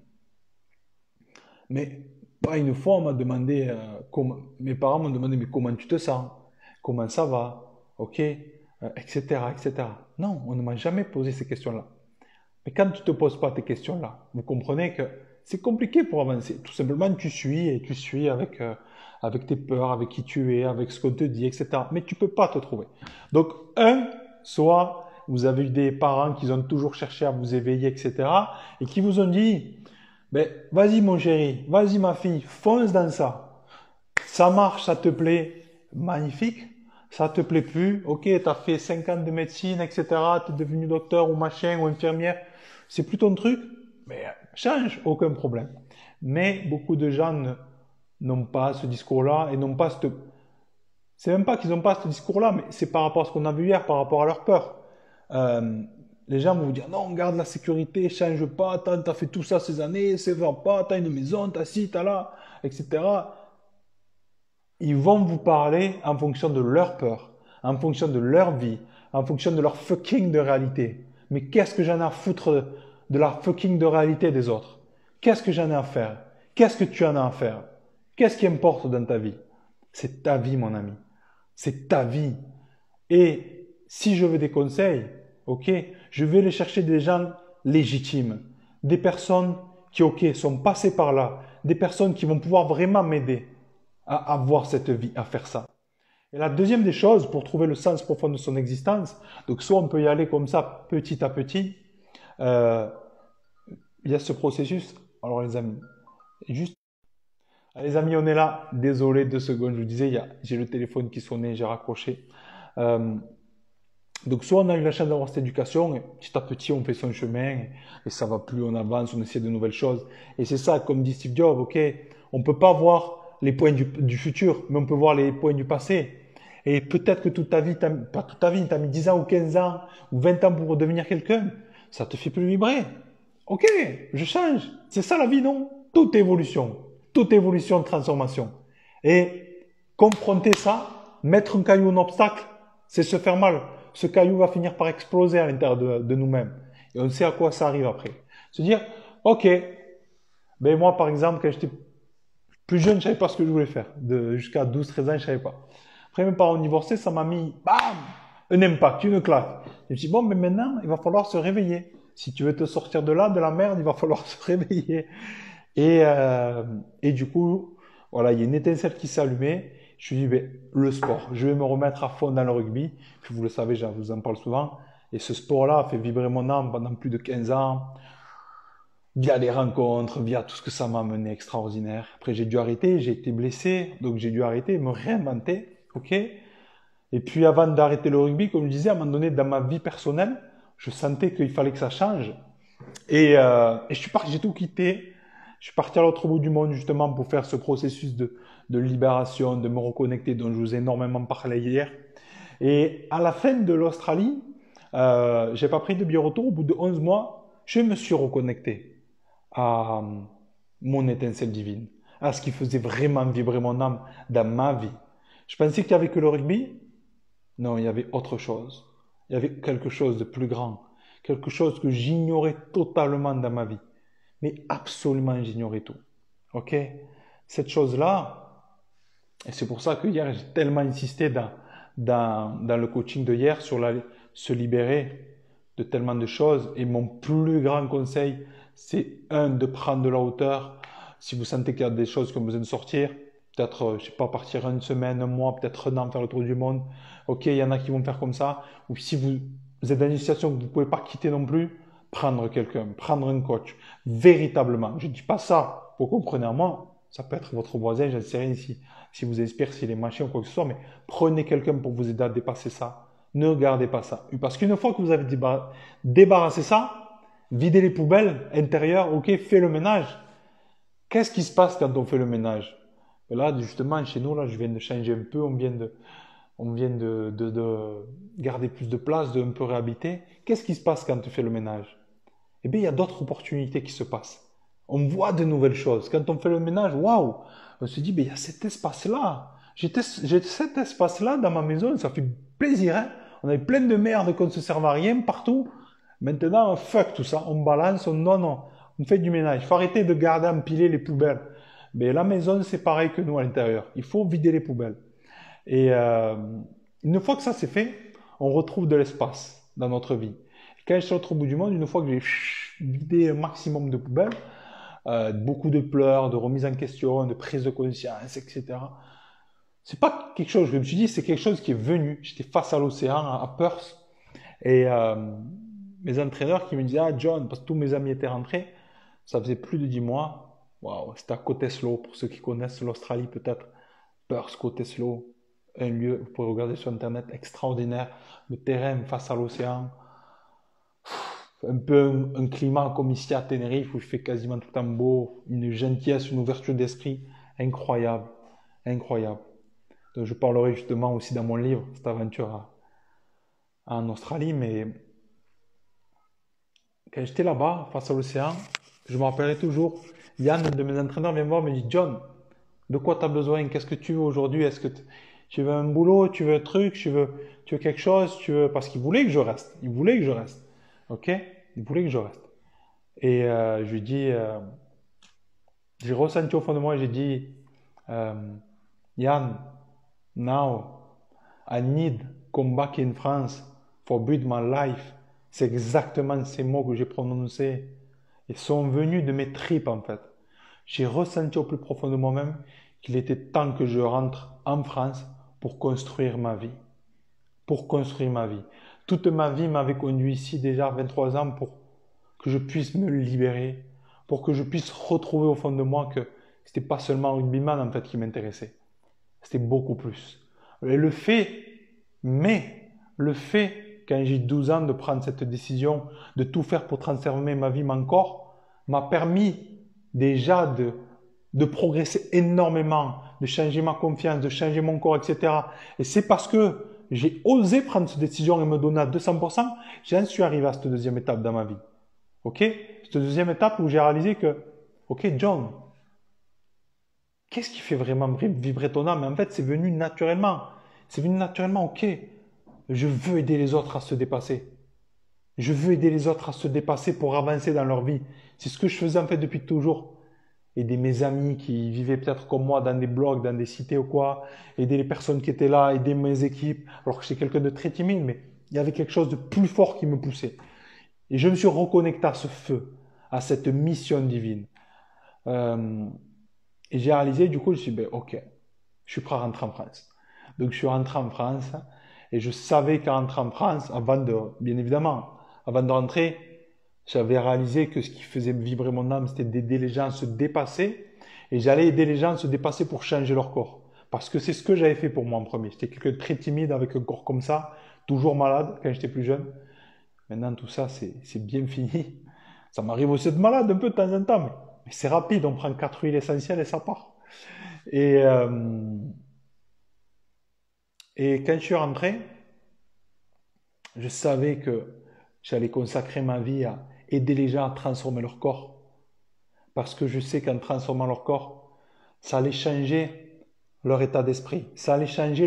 mais pas une fois, on m'a demandé, mes parents m'ont demandé, mais comment tu te sens? Comment ça va? Ok? Etc., etc. Non, on ne m'a jamais posé ces questions-là. Mais quand tu ne te poses pas tes questions-là, vous comprenez que c'est compliqué pour avancer. Tout simplement, tu suis et tu suis avec tes peurs, avec qui tu es, avec ce qu'on te dit, etc. Mais tu ne peux pas te trouver. Donc, soit vous avez eu des parents qui ont toujours cherché à vous éveiller, etc. et qui vous ont dit, ben, vas-y mon chéri, vas-y ma fille, fonce dans ça. Ça marche, ça te plaît, magnifique. Ça te plaît plus, ok, tu as fait 5 ans de médecine, etc. Tu es devenu docteur ou machin ou infirmière. C'est plus ton truc, mais change, aucun problème. Mais beaucoup de gens n'ont pas ce discours-là et n'ont pas cette... C'est même pas qu'ils n'ont pas ce discours-là, mais c'est par rapport à ce qu'on a vu hier, par rapport à leur peur. Euh, les gens vont vous dire, non, garde la sécurité, change pas, t'as fait tout ça ces années, ça va pas, t'as une maison, t'as ci, t'as là, etc. Ils vont vous parler en fonction de leur peur, en fonction de leur vie, en fonction de leur fucking de réalité. Mais qu'est-ce que j'en ai à foutre de la fucking de réalité des autres? Qu'est-ce que j'en ai à faire? Qu'est-ce que tu en as à faire? Qu'est-ce qui importe dans ta vie? C'est ta vie, mon ami. C'est ta vie. Et si je veux des conseils, ok, je vais aller chercher des gens légitimes, des personnes qui, ok, sont passées par là, des personnes qui vont pouvoir vraiment m'aider à avoir cette vie, à faire ça. Et la deuxième des choses, pour trouver le sens profond de son existence, donc soit on peut y aller comme ça, petit à petit, euh, il y a ce processus. Alors les amis, juste, les amis, on est là. Désolé, 2 secondes, je vous disais, j'ai le téléphone qui sonnait, j'ai raccroché. Euh, donc soit on a eu la chance d'avoir cette éducation, et petit à petit on fait son chemin, et ça va plus, on avance, on essaie de nouvelles choses. Et c'est ça, comme dit Steve Jobs, ok, on peut pas voir les points du futur, mais on peut voir les points du passé. Et peut-être que toute ta vie, pas toute ta vie, tu as mis 10 ans ou 15 ans ou 20 ans pour devenir quelqu'un, ça te fait plus vibrer. Ok, je change. C'est ça la vie, non? Toute évolution, transformation. Et confronter ça, mettre un caillou en obstacle, c'est se faire mal. Ce caillou va finir par exploser à l'intérieur de nous-mêmes. Et on sait à quoi ça arrive après. Se dire, ok, ben moi par exemple, quand j'étais plus jeune, je savais pas ce que je voulais faire. Jusqu'à 12-13 ans, je savais pas. Après, mes parents ont divorcé, ça m'a mis, bam, un impact, une claque. Je me suis dit, bon, mais maintenant, il va falloir se réveiller. Si tu veux te sortir de là, de la merde, il va falloir se réveiller. Et du coup, voilà, il y a une étincelle qui s'est allumée. Je me suis dit, ben, le sport, je vais me remettre à fond dans le rugby. Puis vous le savez, je vous en parle souvent. Et ce sport-là a fait vibrer mon âme pendant plus de 15 ans. Via les rencontres, via tout ce que ça m'a amené extraordinaire. Après, j'ai dû arrêter, j'ai été blessé, donc j'ai dû arrêter, me réinventer, ok? Et puis, avant d'arrêter le rugby, comme je disais, à un moment donné, dans ma vie personnelle, je sentais qu'il fallait que ça change. Et je suis parti, j'ai tout quitté. Je suis parti à l'autre bout du monde, justement, pour faire ce processus de libération, de me reconnecter, dont je vous ai énormément parlé hier. Et à la fin de l'Australie, j'ai pas pris de billet retour. Au bout de 11 mois, je me suis reconnecté. à mon étincelle divine, à ce qui faisait vraiment vibrer mon âme dans ma vie. Je pensais qu'il n'y avait que le rugby. Non, il y avait autre chose. Il y avait quelque chose de plus grand, quelque chose que j'ignorais totalement dans ma vie. Mais absolument, j'ignorais tout. Ok? Cette chose-là, et c'est pour ça que hier, j'ai tellement insisté dans le coaching de hier sur se libérer de tellement de choses. Et mon plus grand conseil, c'est de prendre de la hauteur. Si vous sentez qu'il y a des choses qui ont besoin de sortir, peut-être, je sais pas, partir une semaine, un mois, peut-être un an, faire le tour du monde. Ok, il y en a qui vont faire comme ça. Ou si vous êtes dans une situation que vous ne pouvez pas quitter non plus, prendre quelqu'un, prendre un coach. Véritablement. Je ne dis pas ça pour comprendre à moi. Ça peut être votre voisin, je ne sais rien si vous inspire, s'il est machin ou quoi que ce soit, mais prenez quelqu'un pour vous aider à dépasser ça. Ne gardez pas ça. Parce qu'une fois que vous avez débarrassé ça, videz les poubelles intérieures, ok, faites le ménage. Qu'est-ce qui se passe quand on fait le ménage? Là, justement, chez nous, là, je viens de changer un peu, on vient de garder plus de place, de un peu réhabiter. Qu'est-ce qui se passe quand tu fais le ménage? Eh bien, il y a d'autres opportunités qui se passent. On voit de nouvelles choses. Quand on fait le ménage, waouh, on se dit, ben, il y a cet espace-là. J'ai cet espace-là dans ma maison, ça fait plaisir, hein. On avait plein de merde qu'on ne se servait à rien partout. Maintenant, fuck tout ça, on balance, non, on fait du ménage. Il faut arrêter de garder empiler les poubelles. Mais la maison, c'est pareil que nous à l'intérieur. Il faut vider les poubelles. Et une fois que ça c'est fait, on retrouve de l'espace dans notre vie. Et quand je suis à l'autre bout du monde, une fois que j'ai vidé un maximum de poubelles, beaucoup de pleurs, de remise en question, de prise de conscience, etc. C'est pas quelque chose, je me suis dit, c'est quelque chose qui est venu. J'étais face à l'océan, à Perth, et mes entraîneurs qui me disaient, ah John, parce que tous mes amis étaient rentrés, ça faisait plus de 10 mois. Waouh, c'était à Cottesloe, pour ceux qui connaissent l'Australie peut-être. Perth, Cottesloe, un lieu, vous pouvez regarder sur internet, extraordinaire. Le terrain face à l'océan, un peu un climat comme ici à Tenerife où il fait quasiment tout en beau, une gentillesse, une ouverture d'esprit incroyable, incroyable. Donc je parlerai justement aussi dans mon livre, cette aventure en Australie, mais quand j'étais là-bas, face à l'océan, je me rappellerai toujours, Yann, de mes entraîneurs, vient me voir et me dit, John, de quoi tu as besoin? Qu'est-ce que tu veux aujourd'hui? Est-ce que tu veux un boulot? Tu veux un truc? Tu veux quelque chose? Parce qu'il voulait que je reste. Il voulait que je reste. Ok? Il voulait que je reste. Et je lui dis, j'ai ressenti au fond de moi, j'ai dit, euh, Yann, now I need come back in France for build my life. C'est exactement ces mots que j'ai prononcés. Ils sont venus de mes tripes en fait. J'ai ressenti au plus profond de moi-même qu'il était temps que je rentre en France pour construire ma vie. Pour construire ma vie. Toute ma vie m'avait conduit ici déjà à 23 ans pour que je puisse me libérer, pour que je puisse retrouver au fond de moi que c'était pas seulement un rugbyman en fait qui m'intéressait. C'était beaucoup plus. Et le fait, quand j'ai 12 ans, de prendre cette décision, de tout faire pour transformer ma vie, mon corps, m'a permis déjà de progresser énormément, de changer ma confiance, de changer mon corps, etc. Et c'est parce que j'ai osé prendre cette décision et me donner à 200%, j'en suis arrivé à cette deuxième étape dans ma vie. Ok? Cette deuxième étape où j'ai réalisé que, ok, John, qu'est-ce qui fait vraiment vibrer ton âme? En fait, c'est venu naturellement. C'est venu naturellement, ok. Je veux aider les autres à se dépasser. Je veux aider les autres à se dépasser pour avancer dans leur vie. C'est ce que je faisais en fait depuis toujours. Aider mes amis qui vivaient peut-être comme moi dans des blocs, dans des cités ou quoi. Aider les personnes qui étaient là, aider mes équipes. Alors que j'étais quelqu'un de très timide, mais il y avait quelque chose de plus fort qui me poussait. Et je me suis reconnecté à ce feu, à cette mission divine. Euh, et j'ai réalisé, du coup, je me suis dit, ben, ok, je suis prêt à rentrer en France. Donc je suis rentré en France et je savais qu'en rentrant en France, bien évidemment, avant de rentrer, j'avais réalisé que ce qui faisait vibrer mon âme, c'était d'aider les gens à se dépasser. Et j'allais aider les gens à se dépasser pour changer leur corps. Parce que c'est ce que j'avais fait pour moi en premier. J'étais quelqu'un de très timide avec un corps comme ça, toujours malade quand j'étais plus jeune. Maintenant, tout ça, c'est bien fini. Ça m'arrive aussi d'être malade un peu de temps en temps, mais c'est rapide. On prend 4 huiles essentielles et ça part. Et, euh, et quand je suis rentré, je savais que j'allais consacrer ma vie à aider les gens à transformer leur corps. parce que je sais qu'en transformant leur corps, ça allait changer leur état d'esprit, ça allait changer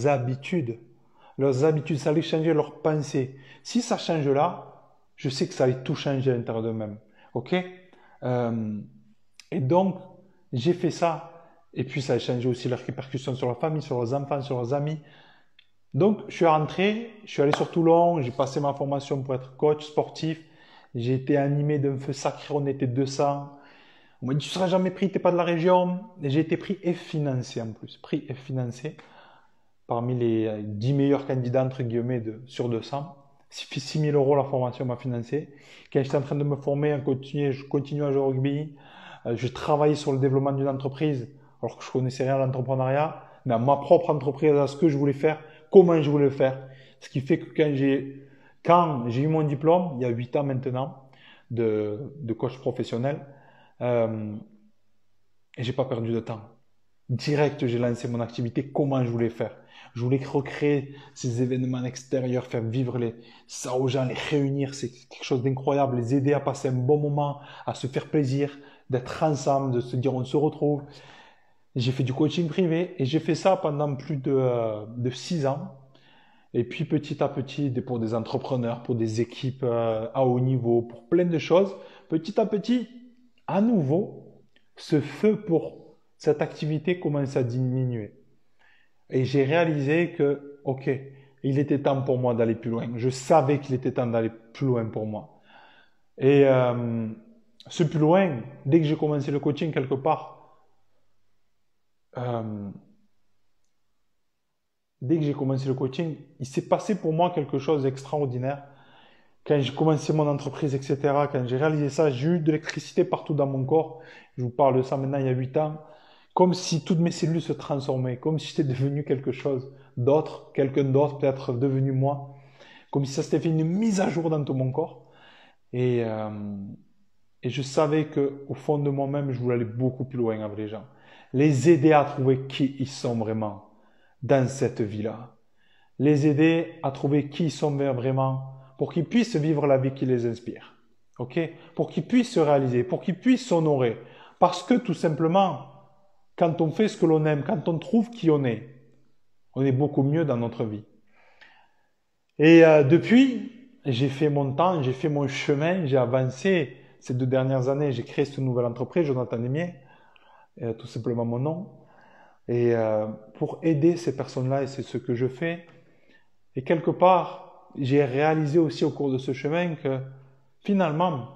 leurs habitudes, ça allait changer leurs pensées. Si ça change là, je sais que ça allait tout changer à l'intérieur d'eux-mêmes. Ok? Euh, et donc, j'ai fait ça. Et puis, ça a changé aussi leurs répercussions sur leur famille, sur leurs enfants, sur leurs amis. Donc, je suis rentré, je suis allé sur Toulon, j'ai passé ma formation pour être coach sportif. J'ai été animé d'un feu sacré, on était 200. On m'a dit, tu seras jamais pris, t'es pas de la région. Et j'ai été pris et financé en plus, pris et financé parmi les 10 meilleurs candidats, entre guillemets, sur 200. 6 000 euros la formation m'a financé. Quand j'étais en train de me former, je continue à jouer au rugby. Je travaillais sur le développement d'une entreprise, alors que je connaissais rien à l'entrepreneuriat, mais à ma propre entreprise, à ce que je voulais faire, comment je voulais le faire. Ce qui fait que quand j'ai eu mon diplôme, il y a 8 ans maintenant, de coach professionnel, euh, et j'ai pas perdu de temps. Direct, j'ai lancé mon activité, comment je voulais faire. Je voulais recréer ces événements extérieurs, faire vivre ça aux gens, les réunir, c'est quelque chose d'incroyable, les aider à passer un bon moment, à se faire plaisir, d'être ensemble, de se dire on se retrouve. J'ai fait du coaching privé et j'ai fait ça pendant plus de 6 ans. Et puis petit à petit, pour des entrepreneurs, pour des équipes à haut niveau, pour plein de choses, petit à petit, à nouveau, ce feu pour cette activité commence à diminuer. Et j'ai réalisé que, ok, il était temps pour moi d'aller plus loin. Je savais qu'il était temps d'aller plus loin pour moi. Et ce plus loin, dès que j'ai commencé le coaching quelque part, euh, dès que j'ai commencé le coaching, il s'est passé pour moi quelque chose d'extraordinaire. Quand j'ai commencé mon entreprise, etc., quand j'ai réalisé ça, j'ai eu de l'électricité partout dans mon corps. Je vous parle de ça maintenant il y a 8 ans. Comme si toutes mes cellules se transformaient, comme si j'étais devenu quelque chose d'autre, quelqu'un d'autre, peut-être devenu moi. Comme si ça s'était fait une mise à jour dans tout mon corps. Et, euh, et je savais que au fond de moi-même, je voulais aller beaucoup plus loin avec les gens. Les aider à trouver qui ils sont vraiment dans cette vie-là. Les aider à trouver qui ils sont vraiment pour qu'ils puissent vivre la vie qui les inspire. Ok? Pour qu'ils puissent se réaliser, pour qu'ils puissent s'honorer. Parce que tout simplement, quand on fait ce que l'on aime, quand on trouve qui on est beaucoup mieux dans notre vie. Et depuis, j'ai fait mon temps, j'ai fait mon chemin, j'ai avancé ces 2 dernières années. J'ai créé cette nouvelle entreprise, Jonathan Demier, tout simplement mon nom. Et pour aider ces personnes-là, et c'est ce que je fais. Et quelque part, j'ai réalisé aussi au cours de ce chemin que finalement,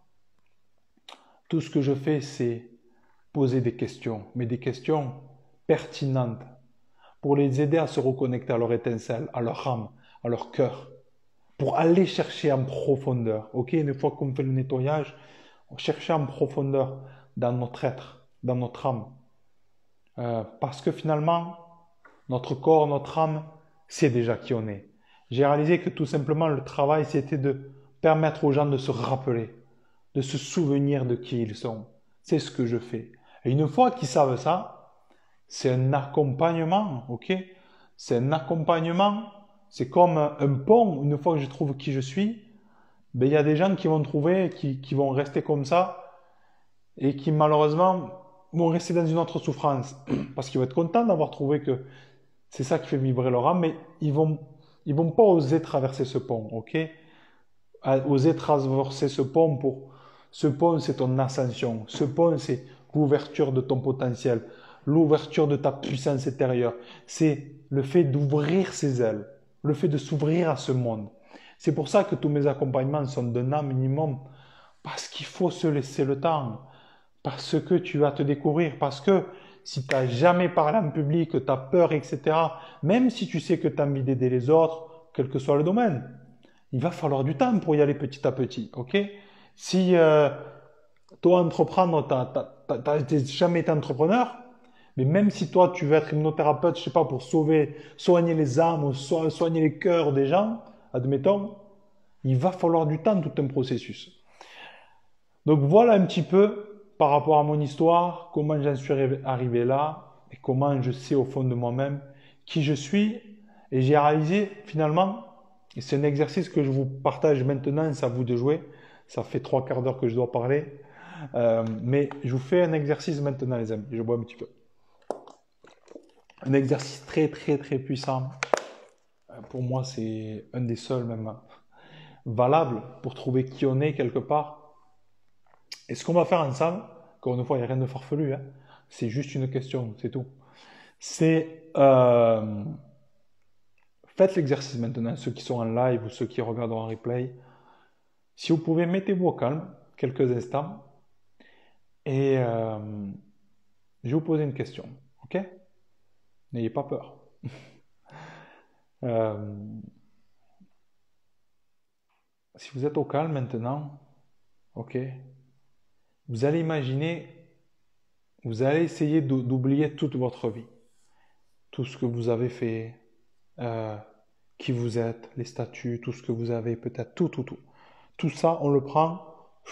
tout ce que je fais, c'est poser des questions, mais des questions pertinentes pour les aider à se reconnecter à leur étincelle, à leur âme, à leur cœur, pour aller chercher en profondeur. Ok, une fois qu'on fait le nettoyage, on cherche en profondeur dans notre être, dans notre âme. Parce que finalement, notre corps, notre âme, c'est déjà qui on est. J'ai réalisé que tout simplement le travail, c'était de permettre aux gens de se rappeler, de se souvenir de qui ils sont. C'est ce que je fais. Et une fois qu'ils savent ça, c'est un accompagnement, ok? C'est un accompagnement, c'est comme un pont. Une fois que je trouve qui je suis, ben, il y a des gens qui vont trouver, qui vont rester comme ça et qui malheureusement vont rester dans une autre souffrance parce qu'ils vont être contents d'avoir trouvé que c'est ça qui fait vibrer leur âme, mais ils vont pas oser traverser ce pont, ok? Oser traverser ce pont, c'est ton ascension. Ce pont, c'est l'ouverture de ton potentiel, l'ouverture de ta puissance intérieure. C'est le fait d'ouvrir ses ailes, le fait de s'ouvrir à ce monde. C'est pour ça que tous mes accompagnements sont d'un an minimum, parce qu'il faut se laisser le temps, parce que tu vas te découvrir, parce que si tu n'as jamais parlé en public, que tu as peur, etc., même si tu sais que tu as envie d'aider les autres, quel que soit le domaine, il va falloir du temps pour y aller petit à petit, ok? Si toi, entreprendre, t'as jamais été entrepreneur, mais même si toi, tu veux être hypnothérapeute, je sais pas, pour soigner les âmes ou soigner les cœurs des gens, admettons, il va falloir du temps, tout un processus. Donc voilà un petit peu par rapport à mon histoire, comment j'en suis arrivé là et comment je sais au fond de moi-même qui je suis. Et j'ai réalisé finalement, et c'est un exercice que je vous partage maintenant, c'est à vous de jouer. Ça fait 3 quarts d'heure que je dois parler. Mais je vous fais un exercice maintenant, les amis. Je bois un petit peu. Un exercice très, très, très puissant. Pour moi, c'est un des seuls même valables pour trouver qui on est quelque part. Et ce qu'on va faire ensemble, encore une fois, il n'y a rien de farfelu, hein. C'est juste une question, c'est tout. C'est faites l'exercice maintenant, ceux qui sont en live ou ceux qui regardent en replay. Si vous pouvez, mettez-vous au calme quelques instants et je vais vous poser une question, ok? N'ayez pas peur. Euh, si vous êtes au calme maintenant, ok, vous allez imaginer, vous allez essayer d'oublier toute votre vie, tout ce que vous avez fait, euh, qui vous êtes, les statuts, tout ce que vous avez, peut-être tout, tout, tout. Tout ça, on le prend,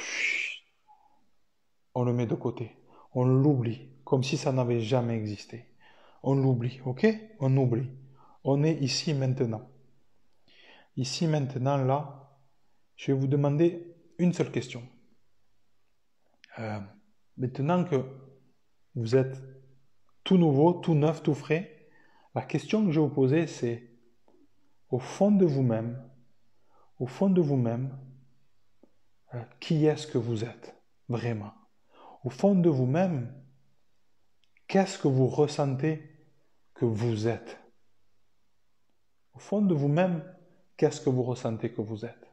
on le met de côté, on l'oublie, comme si ça n'avait jamais existé. On l'oublie, ok? On oublie. On est ici maintenant. Ici maintenant, là, je vais vous demander une seule question. Euh, Maintenant que vous êtes tout nouveau, tout neuf, tout frais, la question que je vais vous poser, c'est au fond de vous-même, au fond de vous-même, qui est-ce que vous êtes vraiment? Au fond de vous-même, qu'est-ce que vous ressentez que vous êtes? Au fond de vous-même, qu'est-ce que vous ressentez que vous êtes?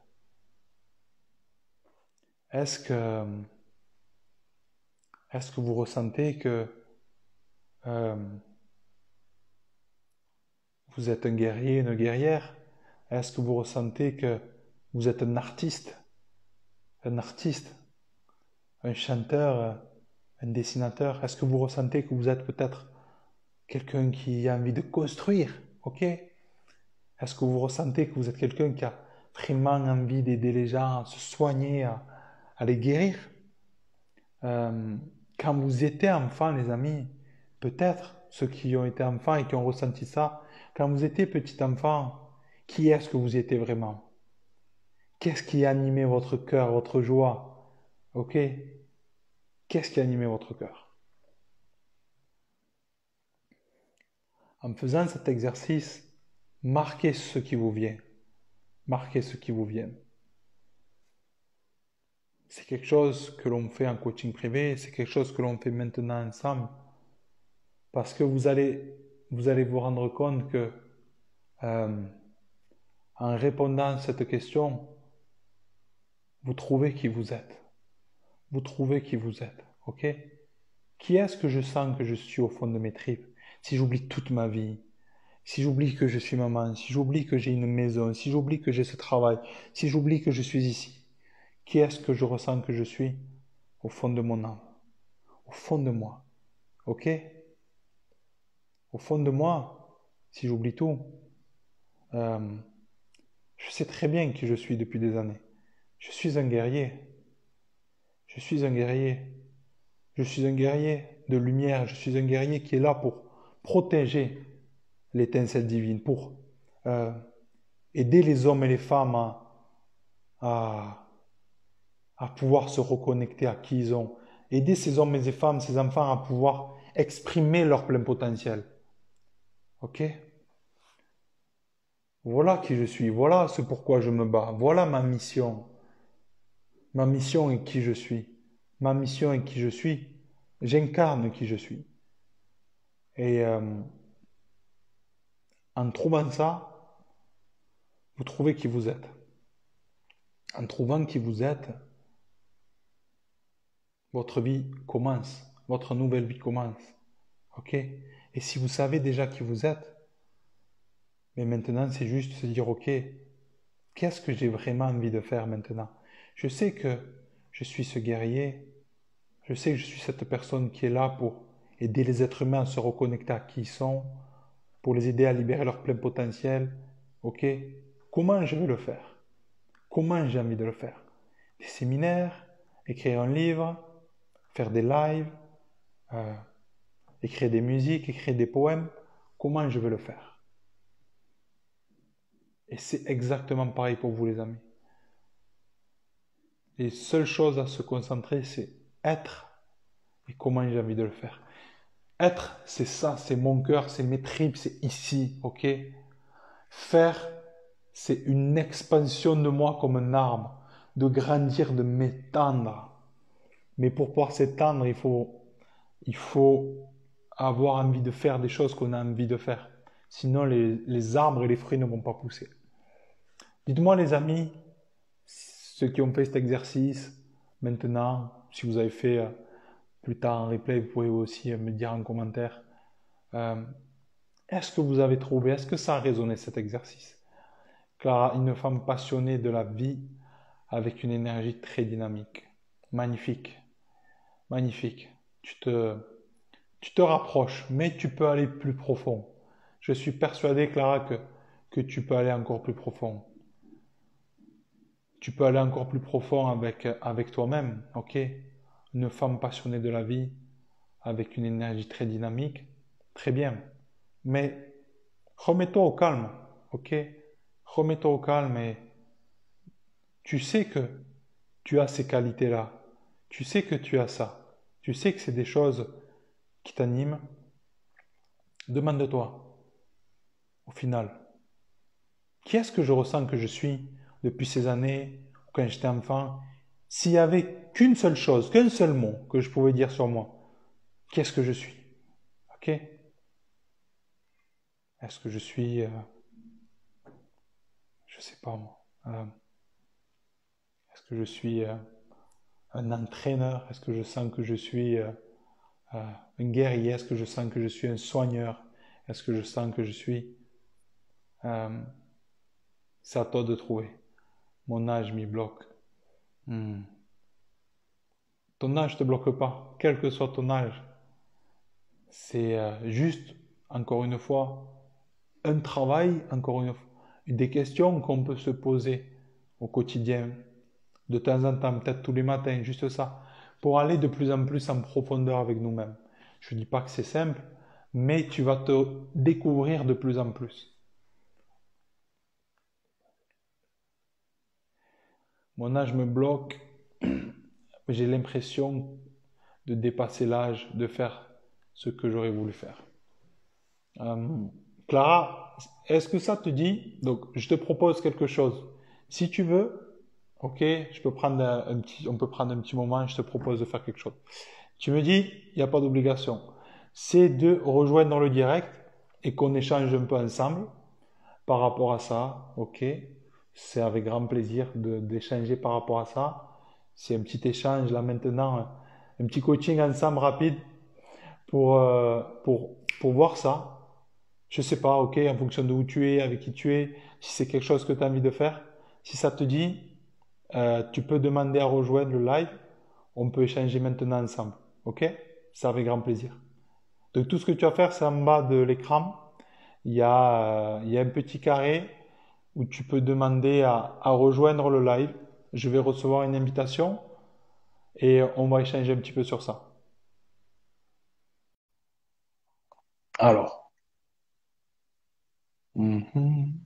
Est-ce que, est-ce que vous ressentez que euh, vous êtes un guerrier, une guerrière? Est-ce que vous ressentez que vous êtes un artiste, un chanteur, un dessinateur? Est-ce que vous ressentez que vous êtes peut-être quelqu'un qui a envie de construire? Ok? Est-ce que vous ressentez que vous êtes quelqu'un qui a vraiment envie d'aider les gens à se soigner, à les guérir? Euh, Quand vous étiez enfant, les amis, peut-être ceux qui ont été enfants et qui ont ressenti ça, quand vous étiez petit enfant, qui est-ce que vous étiez vraiment? Qu'est-ce qui animait votre cœur, votre joie? Ok? Qu'est-ce qui animait votre cœur? En faisant cet exercice, marquez ce qui vous vient. Marquez ce qui vous vient. C'est quelque chose que l'on fait en coaching privé, c'est quelque chose que l'on fait maintenant ensemble, parce que vous allez vous rendre compte que euh, en répondant à cette question, vous trouvez qui vous êtes. Vous trouvez qui vous êtes, ok? Qui est-ce que je sens que je suis au fond de mes tripes? Si j'oublie toute ma vie, si j'oublie que je suis maman, si j'oublie que j'ai une maison, si j'oublie que j'ai ce travail, si j'oublie que je suis ici, qui est-ce que je ressens que je suis au fond de mon âme, au fond de moi, ok? Au fond de moi, si j'oublie tout, euh, je sais très bien qui je suis depuis des années. Je suis un guerrier. Je suis un guerrier. Je suis un guerrier de lumière. Je suis un guerrier qui est là pour protéger l'étincelle divine, pour euh, aider les hommes et les femmes à, à pouvoir se reconnecter à qui ils ont. Aider ces hommes et ces femmes, ces enfants à pouvoir exprimer leur plein potentiel. Ok? Voilà qui je suis. Voilà ce pourquoi je me bats. Voilà ma mission. Ma mission est qui je suis. Ma mission est qui je suis. J'incarne qui je suis. Et en trouvant ça, vous trouvez qui vous êtes. En trouvant qui vous êtes, votre vie commence. Votre nouvelle vie commence. Ok? Et si vous savez déjà qui vous êtes, mais maintenant c'est juste se dire, ok, qu'est-ce que j'ai vraiment envie de faire maintenant? Je sais que je suis ce guerrier. Je sais que je suis cette personne qui est là pour aider les êtres humains à se reconnecter à qui ils sont, pour les aider à libérer leur plein potentiel. Ok? Comment je vais le faire? Comment j'ai envie de le faire? Des séminaires, écrire un livre, faire des lives, euh, écrire des musiques, écrire des poèmes. Comment je vais le faire? Et c'est exactement pareil pour vous les amis. Les seules choses à se concentrer, c'est être et comment j'ai envie de le faire. Être, c'est ça, c'est mon cœur, c'est mes tripes, c'est ici, ok? Faire, c'est une expansion de moi comme un arbre, de grandir, de m'étendre. Mais pour pouvoir s'étendre, il faut avoir envie de faire des choses qu'on a envie de faire. Sinon, les arbres et les fruits ne vont pas pousser. Dites-moi, les amis, ceux qui ont fait cet exercice, maintenant, si vous avez fait plus tard en replay, vous pouvez aussi me dire en commentaire, euh, est-ce que vous avez trouvé, est-ce que ça a résonné cet exercice? Clara, une femme passionnée de la vie avec une énergie très dynamique. Magnifique, magnifique. Tu te rapproches, mais tu peux aller plus profond. Je suis persuadé, Clara, que tu peux aller encore plus profond. Tu peux aller encore plus profond avec toi-même, ok? Une femme passionnée de la vie, avec une énergie très dynamique, très bien. Mais remets-toi au calme, ok? Remets-toi au calme et tu sais que tu as ces qualités-là. Tu sais que tu as ça. Tu sais que c'est des choses qui t'animent. Demande-toi, au final, qui est-ce que je ressens que je suis depuis ces années, quand j'étais enfant? S'il y avait qu'une seule chose, qu'un seul mot que je pouvais dire sur moi, qu'est-ce que je suis? Ok? Est-ce que je suis, je sais pas moi, est-ce que je suis un entraîneur? Est-ce que je sens que je suis un guerrier? Est-ce que je sens que je suis un soigneur? Est-ce que je sens que je suis... euh, c'est à toi de trouver. Mon âge m'y bloque. Hmm. Ton âge ne te bloque pas, quel que soit ton âge. C'est juste, encore une fois, un travail, encore une fois, des questions qu'on peut se poser au quotidien, de temps en temps, peut-être tous les matins, juste ça, pour aller de plus en plus en profondeur avec nous-mêmes. Je ne dis pas que c'est simple, mais tu vas te découvrir de plus en plus. Mon âge me bloque, j'ai l'impression de dépasser l'âge, de faire ce que j'aurais voulu faire. Euh, Clara, est-ce que ça te dit? Donc, je te propose quelque chose. Si tu veux, ok, on peut prendre un petit moment, je te propose de faire quelque chose. Tu me dis, il n'y a pas d'obligation. C'est de rejoindre le direct et qu'on échange un peu ensemble par rapport à ça, ok? C'est avec grand plaisir d'échanger par rapport à ça. C'est un petit échange là maintenant, un petit coaching ensemble rapide pour voir ça. Je sais pas, ok, en fonction de où tu es, avec qui tu es, si c'est quelque chose que tu as envie de faire. Si ça te dit, tu peux demander à rejoindre le live. On peut échanger maintenant ensemble. Ok? C'est avec grand plaisir. Donc tout ce que tu as à faire, c'est en bas de l'écran. Il y a un petit carré où tu peux demander à rejoindre le live. Je vais recevoir une invitation et on va échanger un petit peu sur ça. Alors. Mhm.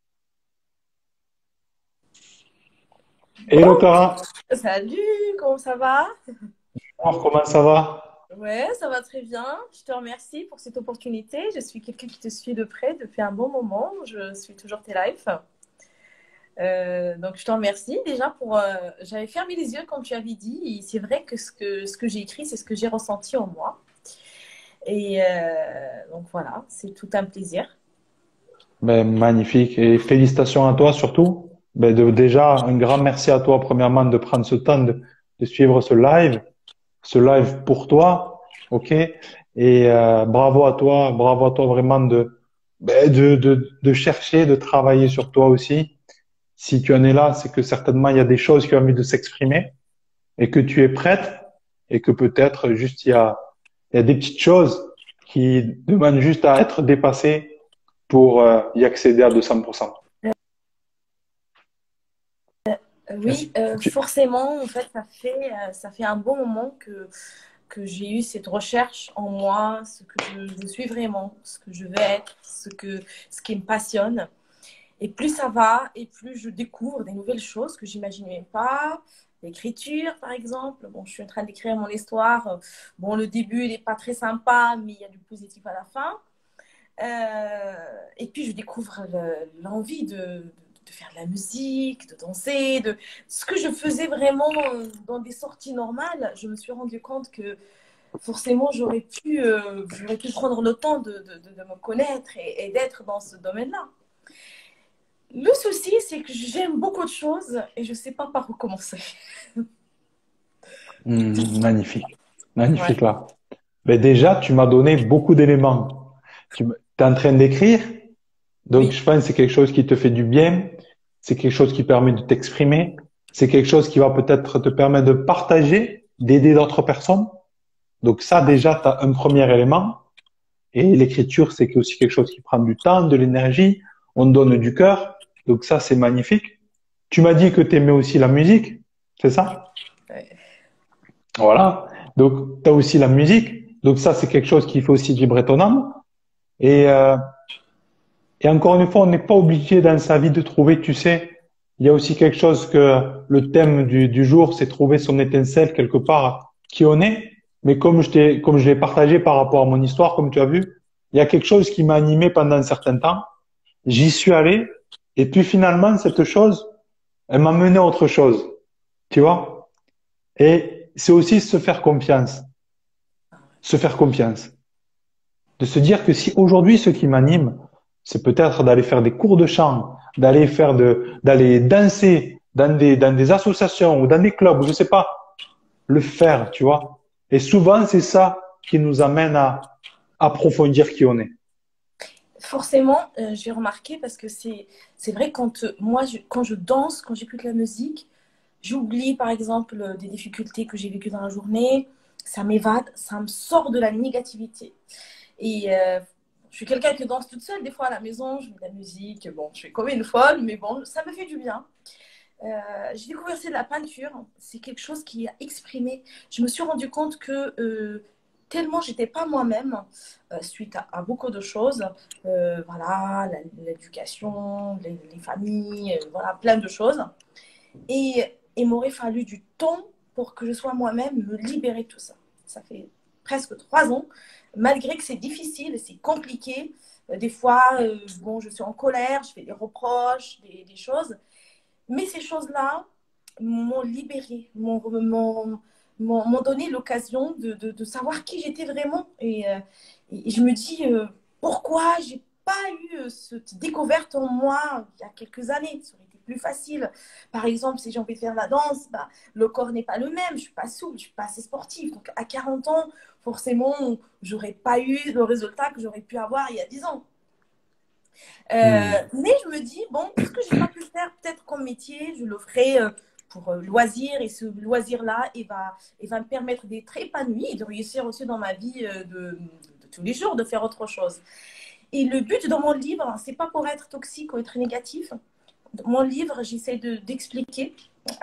Hello Bon, Clara, salut, comment ça va? alors comment ça va? Ouais, ça va très bien. Je te remercie pour cette opportunité. Je suis quelqu'un qui te suit de près depuis un bon moment. Je suis toujours tes lives. Donc, je te remercie déjà pour... j'avais fermé les yeux quand tu avais dit. Et c'est vrai que ce que j'ai écrit, c'est ce que j'ai ressenti en moi. Et donc, voilà, c'est tout un plaisir. Ben, magnifique et félicitations à toi surtout. Ben, déjà, un grand merci à toi premièrement de prendre ce temps de suivre ce live pour toi, ok? Et bravo à toi vraiment de chercher, de travailler sur toi aussi. Si tu en es là, c'est que certainement il y a des choses qui ont envie de s'exprimer et que tu es prête et que peut-être juste il y a des petites choses qui demandent juste à être dépassées pour y accéder à 200%. Est-ce Oui, que tu- forcément, en fait, ça fait un bon moment que j'ai eu cette recherche en moi, ce que je suis vraiment, ce que je veux être, ce qui me passionne. Et plus ça va, et plus je découvre des nouvelles choses que j'imaginais pas. l'écriture, par exemple. Bon, je suis en train d'écrire mon histoire. Bon, le début, il n'est pas très sympa, mais il y a du positif à la fin. Et puis, je découvre l'envie de faire de la musique, de danser, de ce que je faisais vraiment dans des sorties normales. Je me suis rendu compte que forcément, j'aurais pu prendre le temps de me connaître et d'être dans ce domaine-là. Le souci, c'est que j'aime beaucoup de choses et je ne sais pas par où commencer. Magnifique. Ouais. Magnifique là. Mais déjà, tu m'as donné beaucoup d'éléments. Tu es en train d'écrire, donc Oui, je pense que c'est quelque chose qui te fait du bien, c'est quelque chose qui permet de t'exprimer, c'est quelque chose qui va peut-être te permettre de partager, d'aider d'autres personnes. Donc ça, déjà, tu as un premier élément. Et l'écriture, c'est aussi quelque chose qui prend du temps, de l'énergie, on donne du cœur. Donc ça, c'est magnifique. Tu m'as dit que tu aimais aussi la musique, c'est ça? ouais. Voilà. Donc, tu as aussi la musique. Donc ça, c'est quelque chose qui fait aussi vibrer ton âme. Et, euh, et encore une fois, on n'est pas obligé dans sa vie de trouver, tu sais, il y a aussi quelque chose que le thème du jour, c'est trouver son étincelle quelque part qui on est. Mais comme je l'ai partagé par rapport à mon histoire, comme tu as vu, il y a quelque chose qui m'a animé pendant un certain temps. J'y suis allé. Et puis finalement, cette chose, elle m'a mené à autre chose. Tu vois? Et c'est aussi se faire confiance. Se faire confiance. De se dire que si aujourd'hui, ce qui m'anime, c'est peut-être d'aller faire des cours de chant, d'aller danser dans des associations ou dans des clubs, ou je sais pas, le faire, tu vois. Et souvent, c'est ça qui nous amène à approfondir qui on est. Forcément, j'ai remarqué parce que c'est vrai quand moi quand je danse, quand j'écoute la musique, j'oublie par exemple des difficultés que j'ai vécues dans la journée, ça m'évade, ça me sort de la négativité. Et je suis quelqu'un qui danse toute seule des fois à la maison, je mets de la musique, bon, je suis comme une folle, mais bon, ça me fait du bien. J'ai découvert c'est de la peinture, c'est quelque chose qui a exprimé. Je me suis rendu compte que tellement j'étais pas moi-même suite à beaucoup de choses, voilà, l'éducation, les familles, voilà, plein de choses. Et il m'aurait fallu du temps pour que je sois moi-même, me libérer de tout ça. Ça fait presque 3 ans, malgré que c'est difficile, c'est compliqué. Des fois, bon, je suis en colère, je fais des reproches, des choses. Mais ces choses-là m'ont libérée, m'ont donné l'occasion de savoir qui j'étais vraiment. Et je me dis, pourquoi j'ai pas eu cette découverte en moi il y a quelques années. Ça aurait été plus facile. Par exemple, si j'ai envie de faire la danse, bah, le corps n'est pas le même, je suis pas souple, je suis pas assez sportive. Donc à 40 ans, forcément, j'aurais pas eu le résultat que j'aurais pu avoir il y a 10 ans. Hmm. Mais je me dis, bon, ce que je n'ai pas pu faire peut-être comme métier, je le ferai pour loisir. Et ce loisir-là, il va me permettre d'être épanouie et de réussir aussi dans ma vie de tous les jours, de faire autre chose. Et le but dans mon livre, c'est pas pour être toxique ou être négatif. Mon livre, j'essaie d'expliquer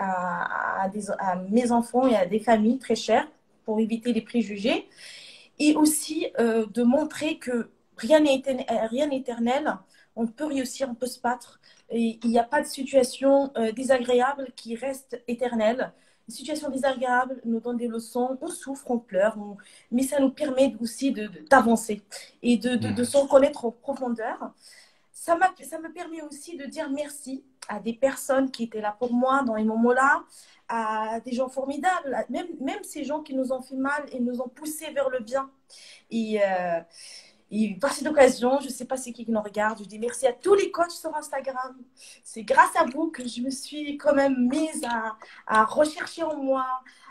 à mes enfants et à des familles très chères pour éviter les préjugés et aussi de montrer que rien n'est éternel. On peut réussir, on peut se battre. Et il n'y a pas de situation désagréable qui reste éternelle. Les situations désagréables nous donnent des leçons, on souffre, on pleure, mais ça nous permet aussi d'avancer et de Hmm. se reconnaître en profondeur. Ça me permet aussi de dire merci à des personnes qui étaient là pour moi dans les moments-là, à des gens formidables, même ces gens qui nous ont fait mal et nous ont poussés vers le bien. Et, euh, et par cette occasion, je ne sais pas c'est qui nous regarde, je dis merci à tous les coachs sur Instagram. C'est grâce à vous que je me suis quand même mise à rechercher en moi,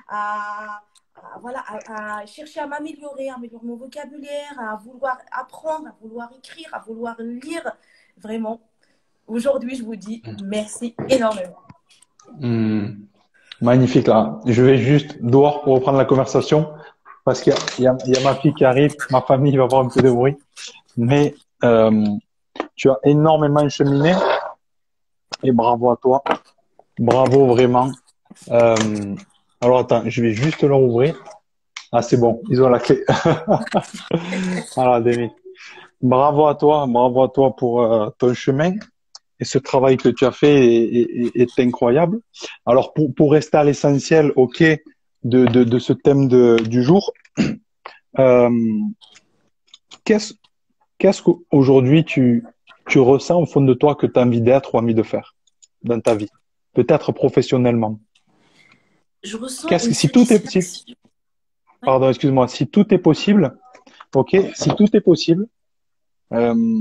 voilà, à chercher à m'améliorer, à améliorer mon vocabulaire, à vouloir apprendre, à vouloir écrire, à vouloir lire. Vraiment, aujourd'hui, je vous dis merci énormément. Hmm. Magnifique là. Je vais juste dehors pour reprendre la conversation parce qu'il y a ma fille qui arrive, ma famille va avoir un peu de bruit. Mais tu as énormément cheminé et bravo à toi. Bravo vraiment. Euh, alors attends, je vais juste leur ouvrir. Ah c'est bon, ils ont la clé. Alors Demi, bravo à toi pour ton chemin. et ce travail que tu as fait est incroyable. Alors, pour rester à l'essentiel, ok, de ce thème du jour, euh, qu'est-ce, qu'est-ce qu'aujourd'hui tu ressens au fond de toi que tu as envie d'être ou envie de faire dans ta vie? Peut-être professionnellement. Je ressens Qu'est-ce que, une si tout est, si, satisfaction. Ouais. pardon, excuse-moi, si tout est possible, ok, si tout est possible, euh,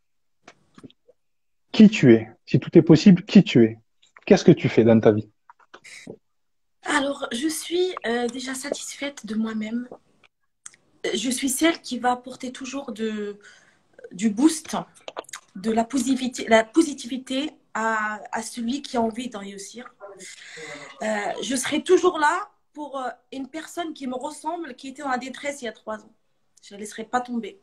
qui tu es? Si tout est possible, qui tu es? Qu'est-ce que tu fais dans ta vie? Alors, je suis déjà satisfaite de moi-même. Je suis celle qui va apporter toujours du boost, de la positivité à celui qui a envie d'en réussir. Je serai toujours là pour une personne qui me ressemble, qui était en détresse il y a 3 ans. Je ne la laisserai pas tomber.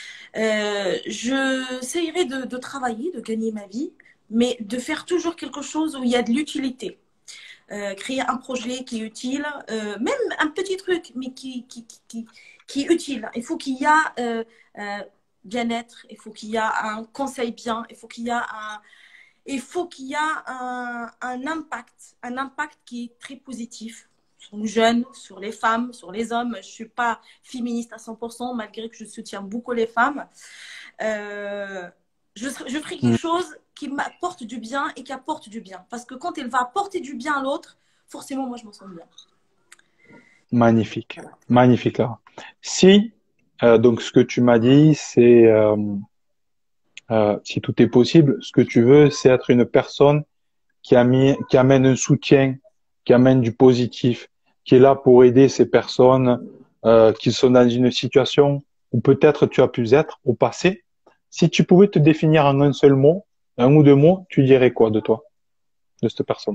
J'essayerai de travailler, de gagner ma vie, mais de faire toujours quelque chose où il y a de l'utilité. Créer un projet qui est utile, même un petit truc, mais qui est utile. Il faut qu'il y a bien-être, il faut qu'il y a un conseil bien, il faut qu'il y a un impact qui est très positif sur les jeunes, sur les femmes, sur les hommes. Je ne suis pas féministe à 100%, malgré que je soutiens beaucoup les femmes. Euh, je ferai quelque chose qui m'apporte du bien et qui apporte du bien. Parce que quand elle va apporter du bien à l'autre, forcément, moi, je m'en sens bien. Magnifique, Voilà. magnifique, Lara. Si, donc ce que tu m'as dit, c'est si tout est possible, ce que tu veux, c'est être une personne qui amène un soutien, qui amène du positif, qui est là pour aider ces personnes qui sont dans une situation où peut-être tu as pu être au passé. Si tu pouvais te définir en un seul mot, un ou deux mots, tu dirais quoi de toi, de cette personne?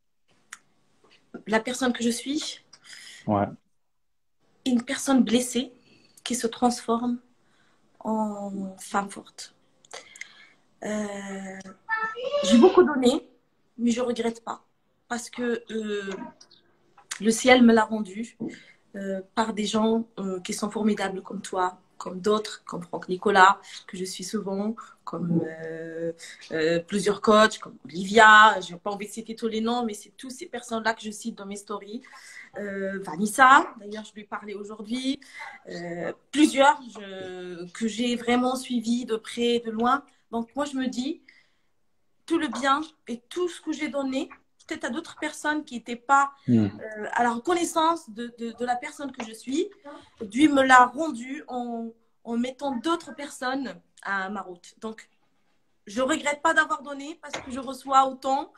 La personne que je suis, Ouais. une personne blessée qui se transforme en femme forte. Euh, j'ai beaucoup donné, mais je ne regrette pas. Parce que le ciel me l'a rendu par des gens qui sont formidables comme toi, comme d'autres, comme Franck Nicolas, que je suis souvent, comme plusieurs coachs, comme Olivia. Je n'ai pas envie de citer tous les noms, mais c'est toutes ces personnes-là que je cite dans mes stories. Vanessa, d'ailleurs, je lui ai parlé aujourd'hui. Plusieurs que j'ai vraiment suivis de près et de loin. Donc, moi, je me dis, tout le bien et tout ce que j'ai donné, peut-être à d'autres personnes qui n'étaient pas Hmm. à la reconnaissance de la personne que je suis. Dieu me l'a rendu en mettant d'autres personnes à ma route. Donc, je ne regrette pas d'avoir donné parce que je reçois autant,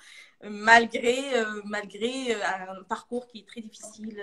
malgré un parcours qui est très difficile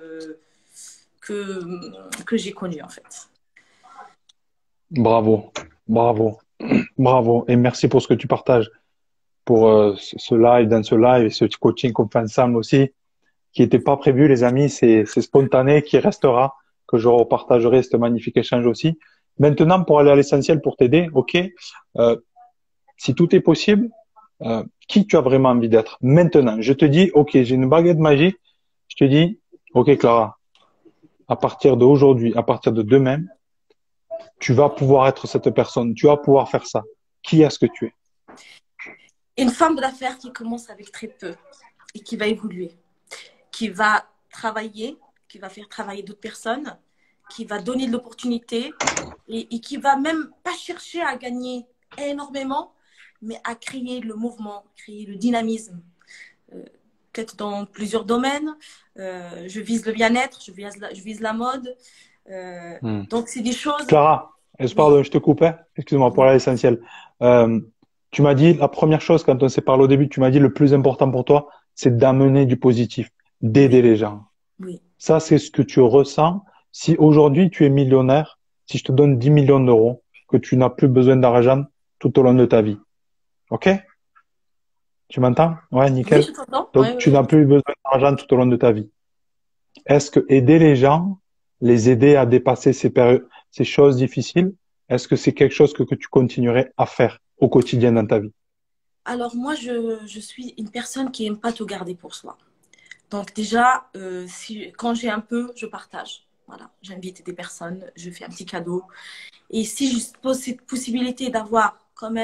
que j'ai connu en fait. Bravo, bravo, bravo. Et merci pour ce que tu partages, pour ce live, dans ce live et ce coaching qu'on fait ensemble aussi, qui n'était pas prévu, les amis. C'est spontané, qui restera, que je repartagerai ce magnifique échange aussi. Maintenant, pour aller à l'essentiel, pour t'aider, ok, euh, si tout est possible, qui tu as vraiment envie d'être maintenant? Je te dis, ok, j'ai une baguette magique. Je te dis, ok, Clara, à partir d'aujourd'hui, à partir de demain, tu vas pouvoir être cette personne, tu vas pouvoir faire ça. Qui est-ce que tu es? Une femme d'affaires qui commence avec très peu et qui va évoluer, qui va travailler, qui va faire travailler d'autres personnes, qui va donner de l'opportunité et qui va même pas chercher à gagner énormément, mais à créer le mouvement, créer le dynamisme. Euh, Peut-être dans plusieurs domaines. Je vise le bien-être, je vise la mode. Euh, Hmm. donc, c'est des choses. Clara, Oui, pardon, je te coupe, hein. Excuse-moi pour oui. aller à l'essentiel. Euh, tu m'as dit, la première chose, quand on s'est parlé au début, tu m'as dit le plus important pour toi, c'est d'amener du positif, d'aider Oui, les gens. oui. Ça, c'est ce que tu ressens. Si aujourd'hui tu es millionnaire, si je te donne 10 millions d'euros, que tu n'as plus besoin d'argent tout au long de ta vie. OK? Tu m'entends? Ouais, Oui, nickel. je t'entends. Oui, Donc, tu oui, n'as plus besoin d'argent tout au long de ta vie. Est-ce que aider les gens, les aider à dépasser ces choses difficiles, est-ce que c'est quelque chose que tu continuerais à faire au quotidien dans ta vie? alors, moi, je suis une personne qui n'aime pas tout garder pour soi. Donc, déjà, quand j'ai un peu, je partage. Voilà, j'invite des personnes, je fais un petit cadeau. Et si je pose cette possibilité d'avoir quand même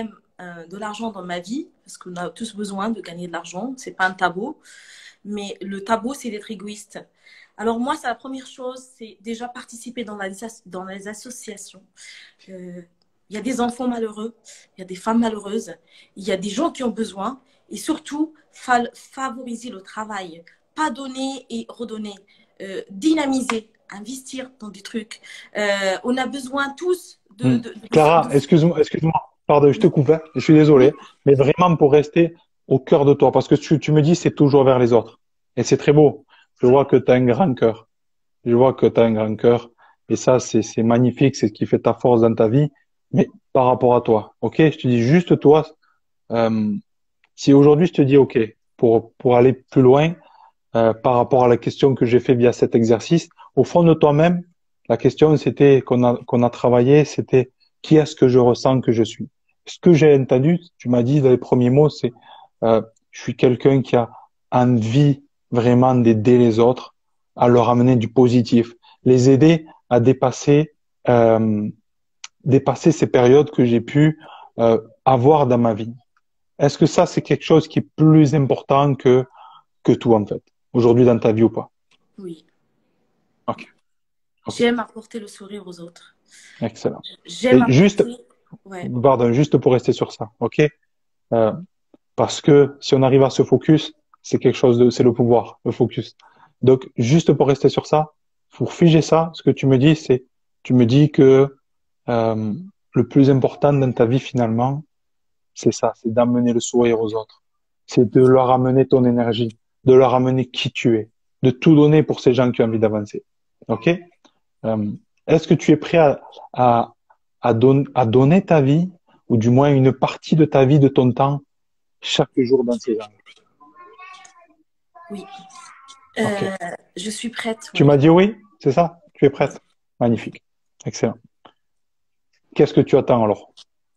de l'argent dans ma vie, parce qu'on a tous besoin de gagner de l'argent, c'est pas un tabou, mais le tabou, c'est d'être égoïste. Alors moi, c'est la première chose, c'est déjà participer dans les associations. Il y a des enfants malheureux, il y a des femmes malheureuses, il y a des gens qui ont besoin, et surtout, favoriser le travail, pas donner et redonner, dynamiser, investir dans des trucs. On a besoin tous Clara, excuse-moi, pardon, je te coupe, hein, je suis désolé, mais vraiment pour rester au cœur de toi, parce que tu me dis c'est toujours vers les autres, et c'est très beau. Je vois que tu as un grand cœur. Je vois que tu as un grand cœur, et ça c'est magnifique, c'est ce qui fait ta force dans ta vie. Mais par rapport à toi, ok, je te dis juste toi, euh, si aujourd'hui je te dis ok pour aller plus loin par rapport à la question que j'ai fait via cet exercice, au fond de toi-même, la question c'était qu'on a travaillé, c'était qui est-ce que je ressens que je suis. Ce que j'ai entendu, tu m'as dit dans les premiers mots, c'est je suis quelqu'un qui a envie vraiment d'aider les autres, à leur amener du positif, les aider à euh, dépasser ces périodes que j'ai pu avoir dans ma vie. Est-ce que ça, c'est quelque chose qui est plus important que tout, en fait, aujourd'hui dans ta vie ou pas? Oui, Ok, ok, j'aime apporter le sourire aux autres. excellent. J'aime Et juste, apporter... Ouais, pardon, juste pour rester sur ça, ok? Euh, Parce que si on arrive à se focus, c'est quelque chose c'est le pouvoir, le focus. Donc, juste pour rester sur ça, pour figer ça, ce que tu me dis, c'est, tu me dis que euh, le plus important dans ta vie finalement, c'est ça, c'est d'amener le sourire aux autres. C'est de leur amener ton énergie, de leur amener qui tu es, de tout donner pour ces gens qui ont envie d'avancer. Ok? Euh, Est-ce que tu es prêt à, à donner ta vie, ou du moins une partie de ta vie, de ton temps, chaque jour dans ces gens? oui. Ok. Euh, je suis prête, Tu oui. m'as dit oui, c'est ça? Tu es Oui. prête? Magnifique. Excellent. Qu'est-ce que tu attends alors?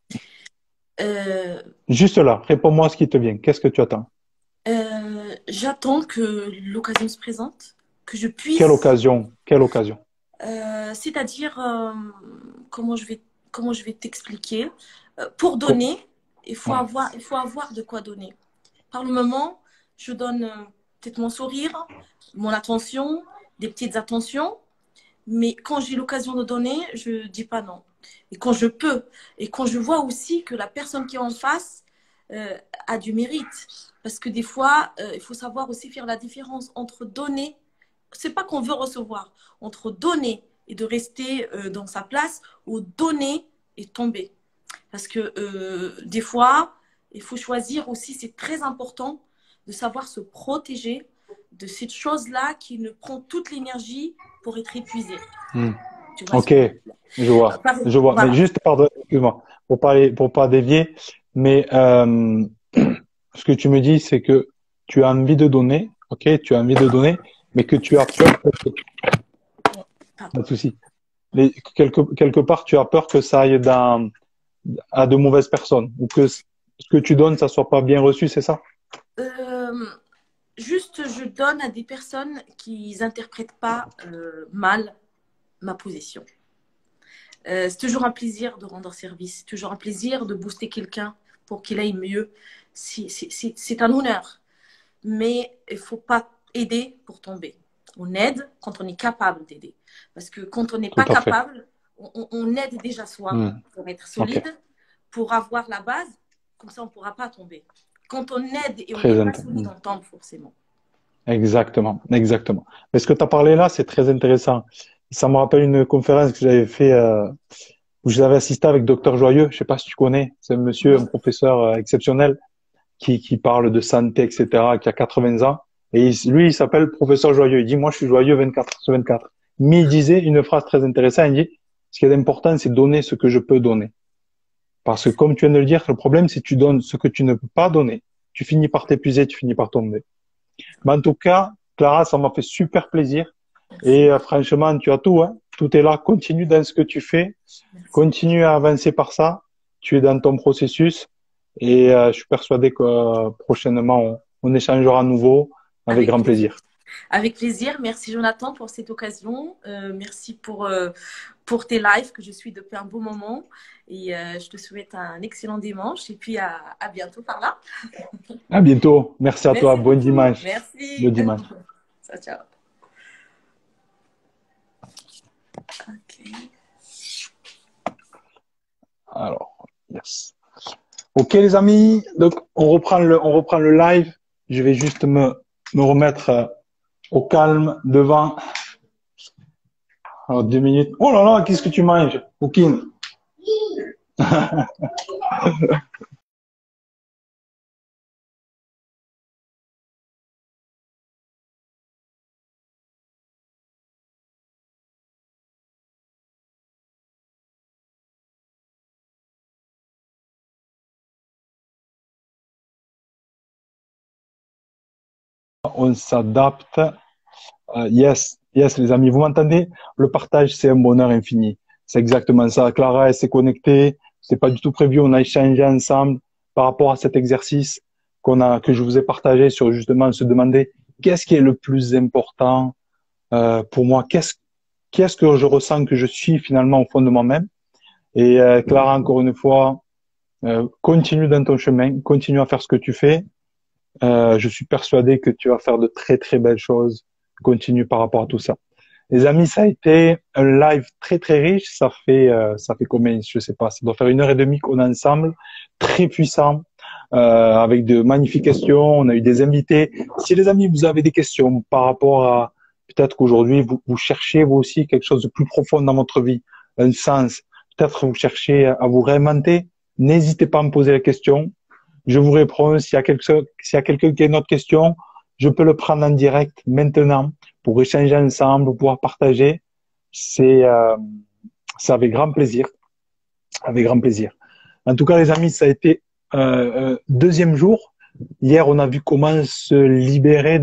Euh, Juste là, réponds-moi ce qui te vient. Qu'est-ce que tu attends? j'attends que l'occasion se présente, que je Quelle puisse, occasion? Quelle occasion? c'est-à-dire, comment comment je vais t'expliquer. Pour Co- donner, ouais. il faut avoir de quoi donner. Par le moment, je donne peut-être mon sourire, mon attention, des petites attentions, mais quand j'ai l'occasion de donner, je dis pas non. Et quand je peux, et quand je vois aussi que la personne qui est en face euh, a du mérite, parce que des fois, il faut savoir aussi faire la différence entre donner, c'est pas qu'on veut recevoir, entre donner et de rester dans sa place, ou donner et tomber. Parce que des fois, il faut choisir aussi, c'est très important de savoir se protéger de cette chose-là qui ne prend toute l'énergie pour être épuisée. Hmm. Tu vois ce Ok, que je veux dire? je vois, je vois. Mais Voilà. juste, pardon, excuse-moi, pour pas dévier, mais ce que tu me dis, c'est que tu as envie de donner, ok, tu as envie de donner, mais que tu as peur, pas de souci. Mais quelque part, tu as peur que ça aille à de mauvaises personnes, ou que ce que tu donnes, ça soit pas bien reçu, c'est ça? Euh, juste, je donne à des personnes qui n'interprètent pas mal ma position. C'est toujours un plaisir de rendre service, c'est toujours un plaisir de booster quelqu'un pour qu'il aille mieux. C'est un honneur. Mais il ne faut pas aider pour tomber. On aide quand on est capable d'aider. Parce que quand on n'est Tout pas à fait. capable, on aide déjà soi Hmm. pour être Ok, solide, pour avoir la base. Comme ça, on ne pourra pas tomber. Quand on aide et on n'est très pas solide, intéressant. on tombe forcément. Exactement, exactement. Mais ce que tu as parlé là, c'est très intéressant. Ça me rappelle une conférence que j'avais fait où j'avais assisté avec Docteur Joyeux. Je sais pas si tu connais. C'est un monsieur, un Oui. professeur exceptionnel qui parle de santé, etc., qui a 80 ans. Et lui, il s'appelle Professeur Joyeux. Il dit, moi, je suis joyeux 24 sur 24. Mais il disait une phrase très intéressante. Il dit, ce qui est important, c'est donner ce que je peux donner. Parce que comme tu viens de le dire, le problème, c'est que tu donnes ce que tu ne peux pas donner. Tu finis par t'épuiser, tu finis par tomber. Mais en tout cas, Clara, ça m'a fait super plaisir. Et Merci. franchement, tu as tout, hein. Tout est là. Continue dans ce que tu fais. Merci. Continue à avancer par ça. Tu es dans ton processus. Et je suis persuadé que prochainement, on échangera à nouveau avec Avec grand plaisir. plaisir. Avec plaisir. Merci Jonathan pour cette occasion. Merci pour tes lives que je suis depuis un beau moment. Et je te souhaite un excellent dimanche. Et puis à bientôt par là. À bientôt. Merci à toi. Merci Bon beaucoup. dimanche. Bon Merci. dimanche. Ciao, ciao. Ok. Alors, yes. Ok les amis, donc on reprend le live. Je vais juste me remettre au calme devant. Alors 2 minutes. Oh là là, qu'est-ce que tu manges, Oukine? On s'adapte. Yes, yes les amis, vous m'entendez? Le partage, c'est un bonheur infini. C'est exactement ça. Clara, elle s'est connectée. C'est pas du tout prévu. On a échangé ensemble par rapport à cet exercice que je vous ai partagé sur justement se demander qu'est-ce qui est le plus important pour moi, qu'est-ce que je ressens que je suis finalement au fond de moi-même. Et Clara, encore une fois, continue dans ton chemin, continue à faire ce que tu fais. Je suis persuadé que tu vas faire de très très belles choses. Continue par rapport à tout ça. Les amis, ça a été un live très très riche. Ça fait combien? Je sais pas. Ça doit faire 1 heure et demie qu'on est ensemble, très puissant, avec de magnifiques questions. On a eu des invités. Si les amis, vous avez des questions par rapport à peut-être qu'aujourd'hui vous cherchez vous aussi quelque chose de plus profond dans votre vie, un sens. Peut-être vous cherchez à vous réinventer. N'hésitez pas à me poser la question. Je vous réponds. S'il y a quelqu'un qui a une autre question, je peux le prendre en direct maintenant pour échanger ensemble, pour pouvoir partager. C'est avec grand plaisir. Avec grand plaisir. En tout cas, les amis, ça a été deuxième jour. Hier, on a vu comment se libérer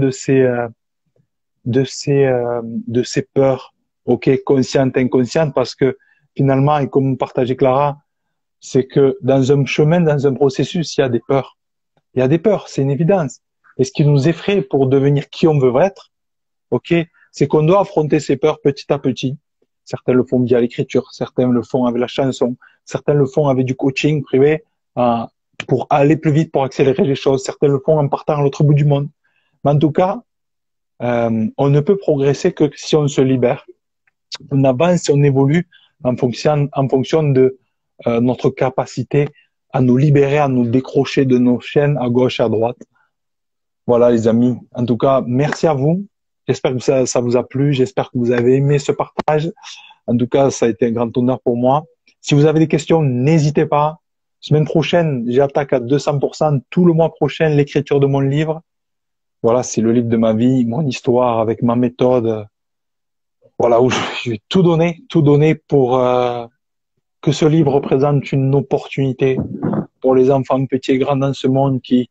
de ces peurs, ok, conscientes, inconscientes, parce que finalement, et comme partageait Clara, c'est que dans un chemin, dans un processus, il y a des peurs. Il y a des peurs, c'est une évidence. Et ce qui nous effraie pour devenir qui on veut être, ok, c'est qu'on doit affronter ces peurs petit à petit. Certains le font via l'écriture, certains le font avec la chanson, certains le font avec du coaching privé pour aller plus vite, pour accélérer les choses. Certains le font en partant à l'autre bout du monde. Mais en tout cas, on ne peut progresser que si on se libère. On avance, on évolue en fonction de notre capacité à nous libérer, à nous décrocher de nos chaînes à gauche, à droite. Voilà les amis. En tout cas, merci à vous. J'espère que ça vous a plu. J'espère que vous avez aimé ce partage. En tout cas, ça a été un grand honneur pour moi. Si vous avez des questions, n'hésitez pas. Semaine prochaine, j'attaque à 200% tout le mois prochain l'écriture de mon livre. Voilà, c'est le livre de ma vie, mon histoire avec ma méthode. Voilà, où je vais tout donner pour que ce livre représente une opportunité pour les enfants petits et grands dans ce monde qui,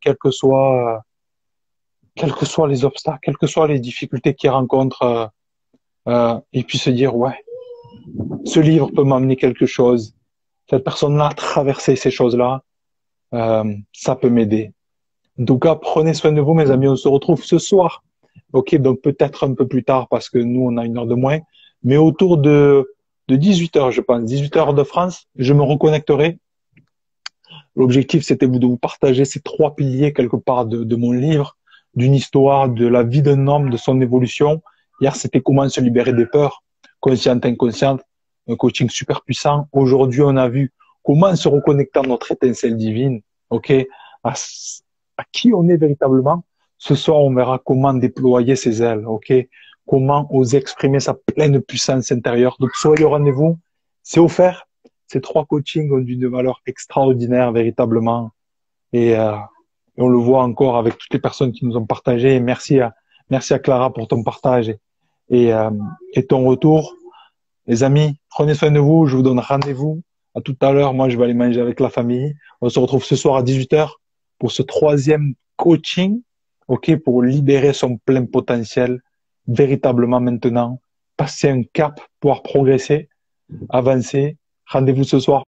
quels que soient les obstacles, quelles que soient les difficultés qu'ils rencontrent, ils puissent se dire, ouais, ce livre peut m'amener quelque chose. Cette personne-là a traversé ces choses-là. Ça peut m'aider. En tout cas, prenez soin de vous, mes amis. On se retrouve ce soir. Ok, donc peut-être un peu plus tard parce que nous, on a 1 heure de moins. Mais autour de 18 heures, je pense, 18 heures de France, je me reconnecterai. L'objectif, c'était de vous partager ces 3 piliers quelque part de mon livre, d'une histoire, de la vie d'un homme, de son évolution. Hier, c'était comment se libérer des peurs, conscientes, inconscientes, un coaching super puissant. Aujourd'hui, on a vu comment se reconnecter à notre étincelle divine, ok, à, à qui on est véritablement. Ce soir, on verra comment déployer ses ailes, ok, comment oser exprimer sa pleine puissance intérieure. Donc, soyez au rendez-vous. C'est offert. Ces 3 coachings ont d'une valeur extraordinaire, véritablement. Et on le voit encore avec toutes les personnes qui nous ont partagé. Et merci à Clara pour ton partage et ton retour. Les amis, prenez soin de vous. Je vous donne rendez-vous à tout à l'heure. Moi, je vais aller manger avec la famille. On se retrouve ce soir à 18 heures pour ce 3e coaching, ok, pour libérer son plein potentiel véritablement maintenant. Passer un cap, pouvoir progresser, avancer. Rendez-vous ce soir.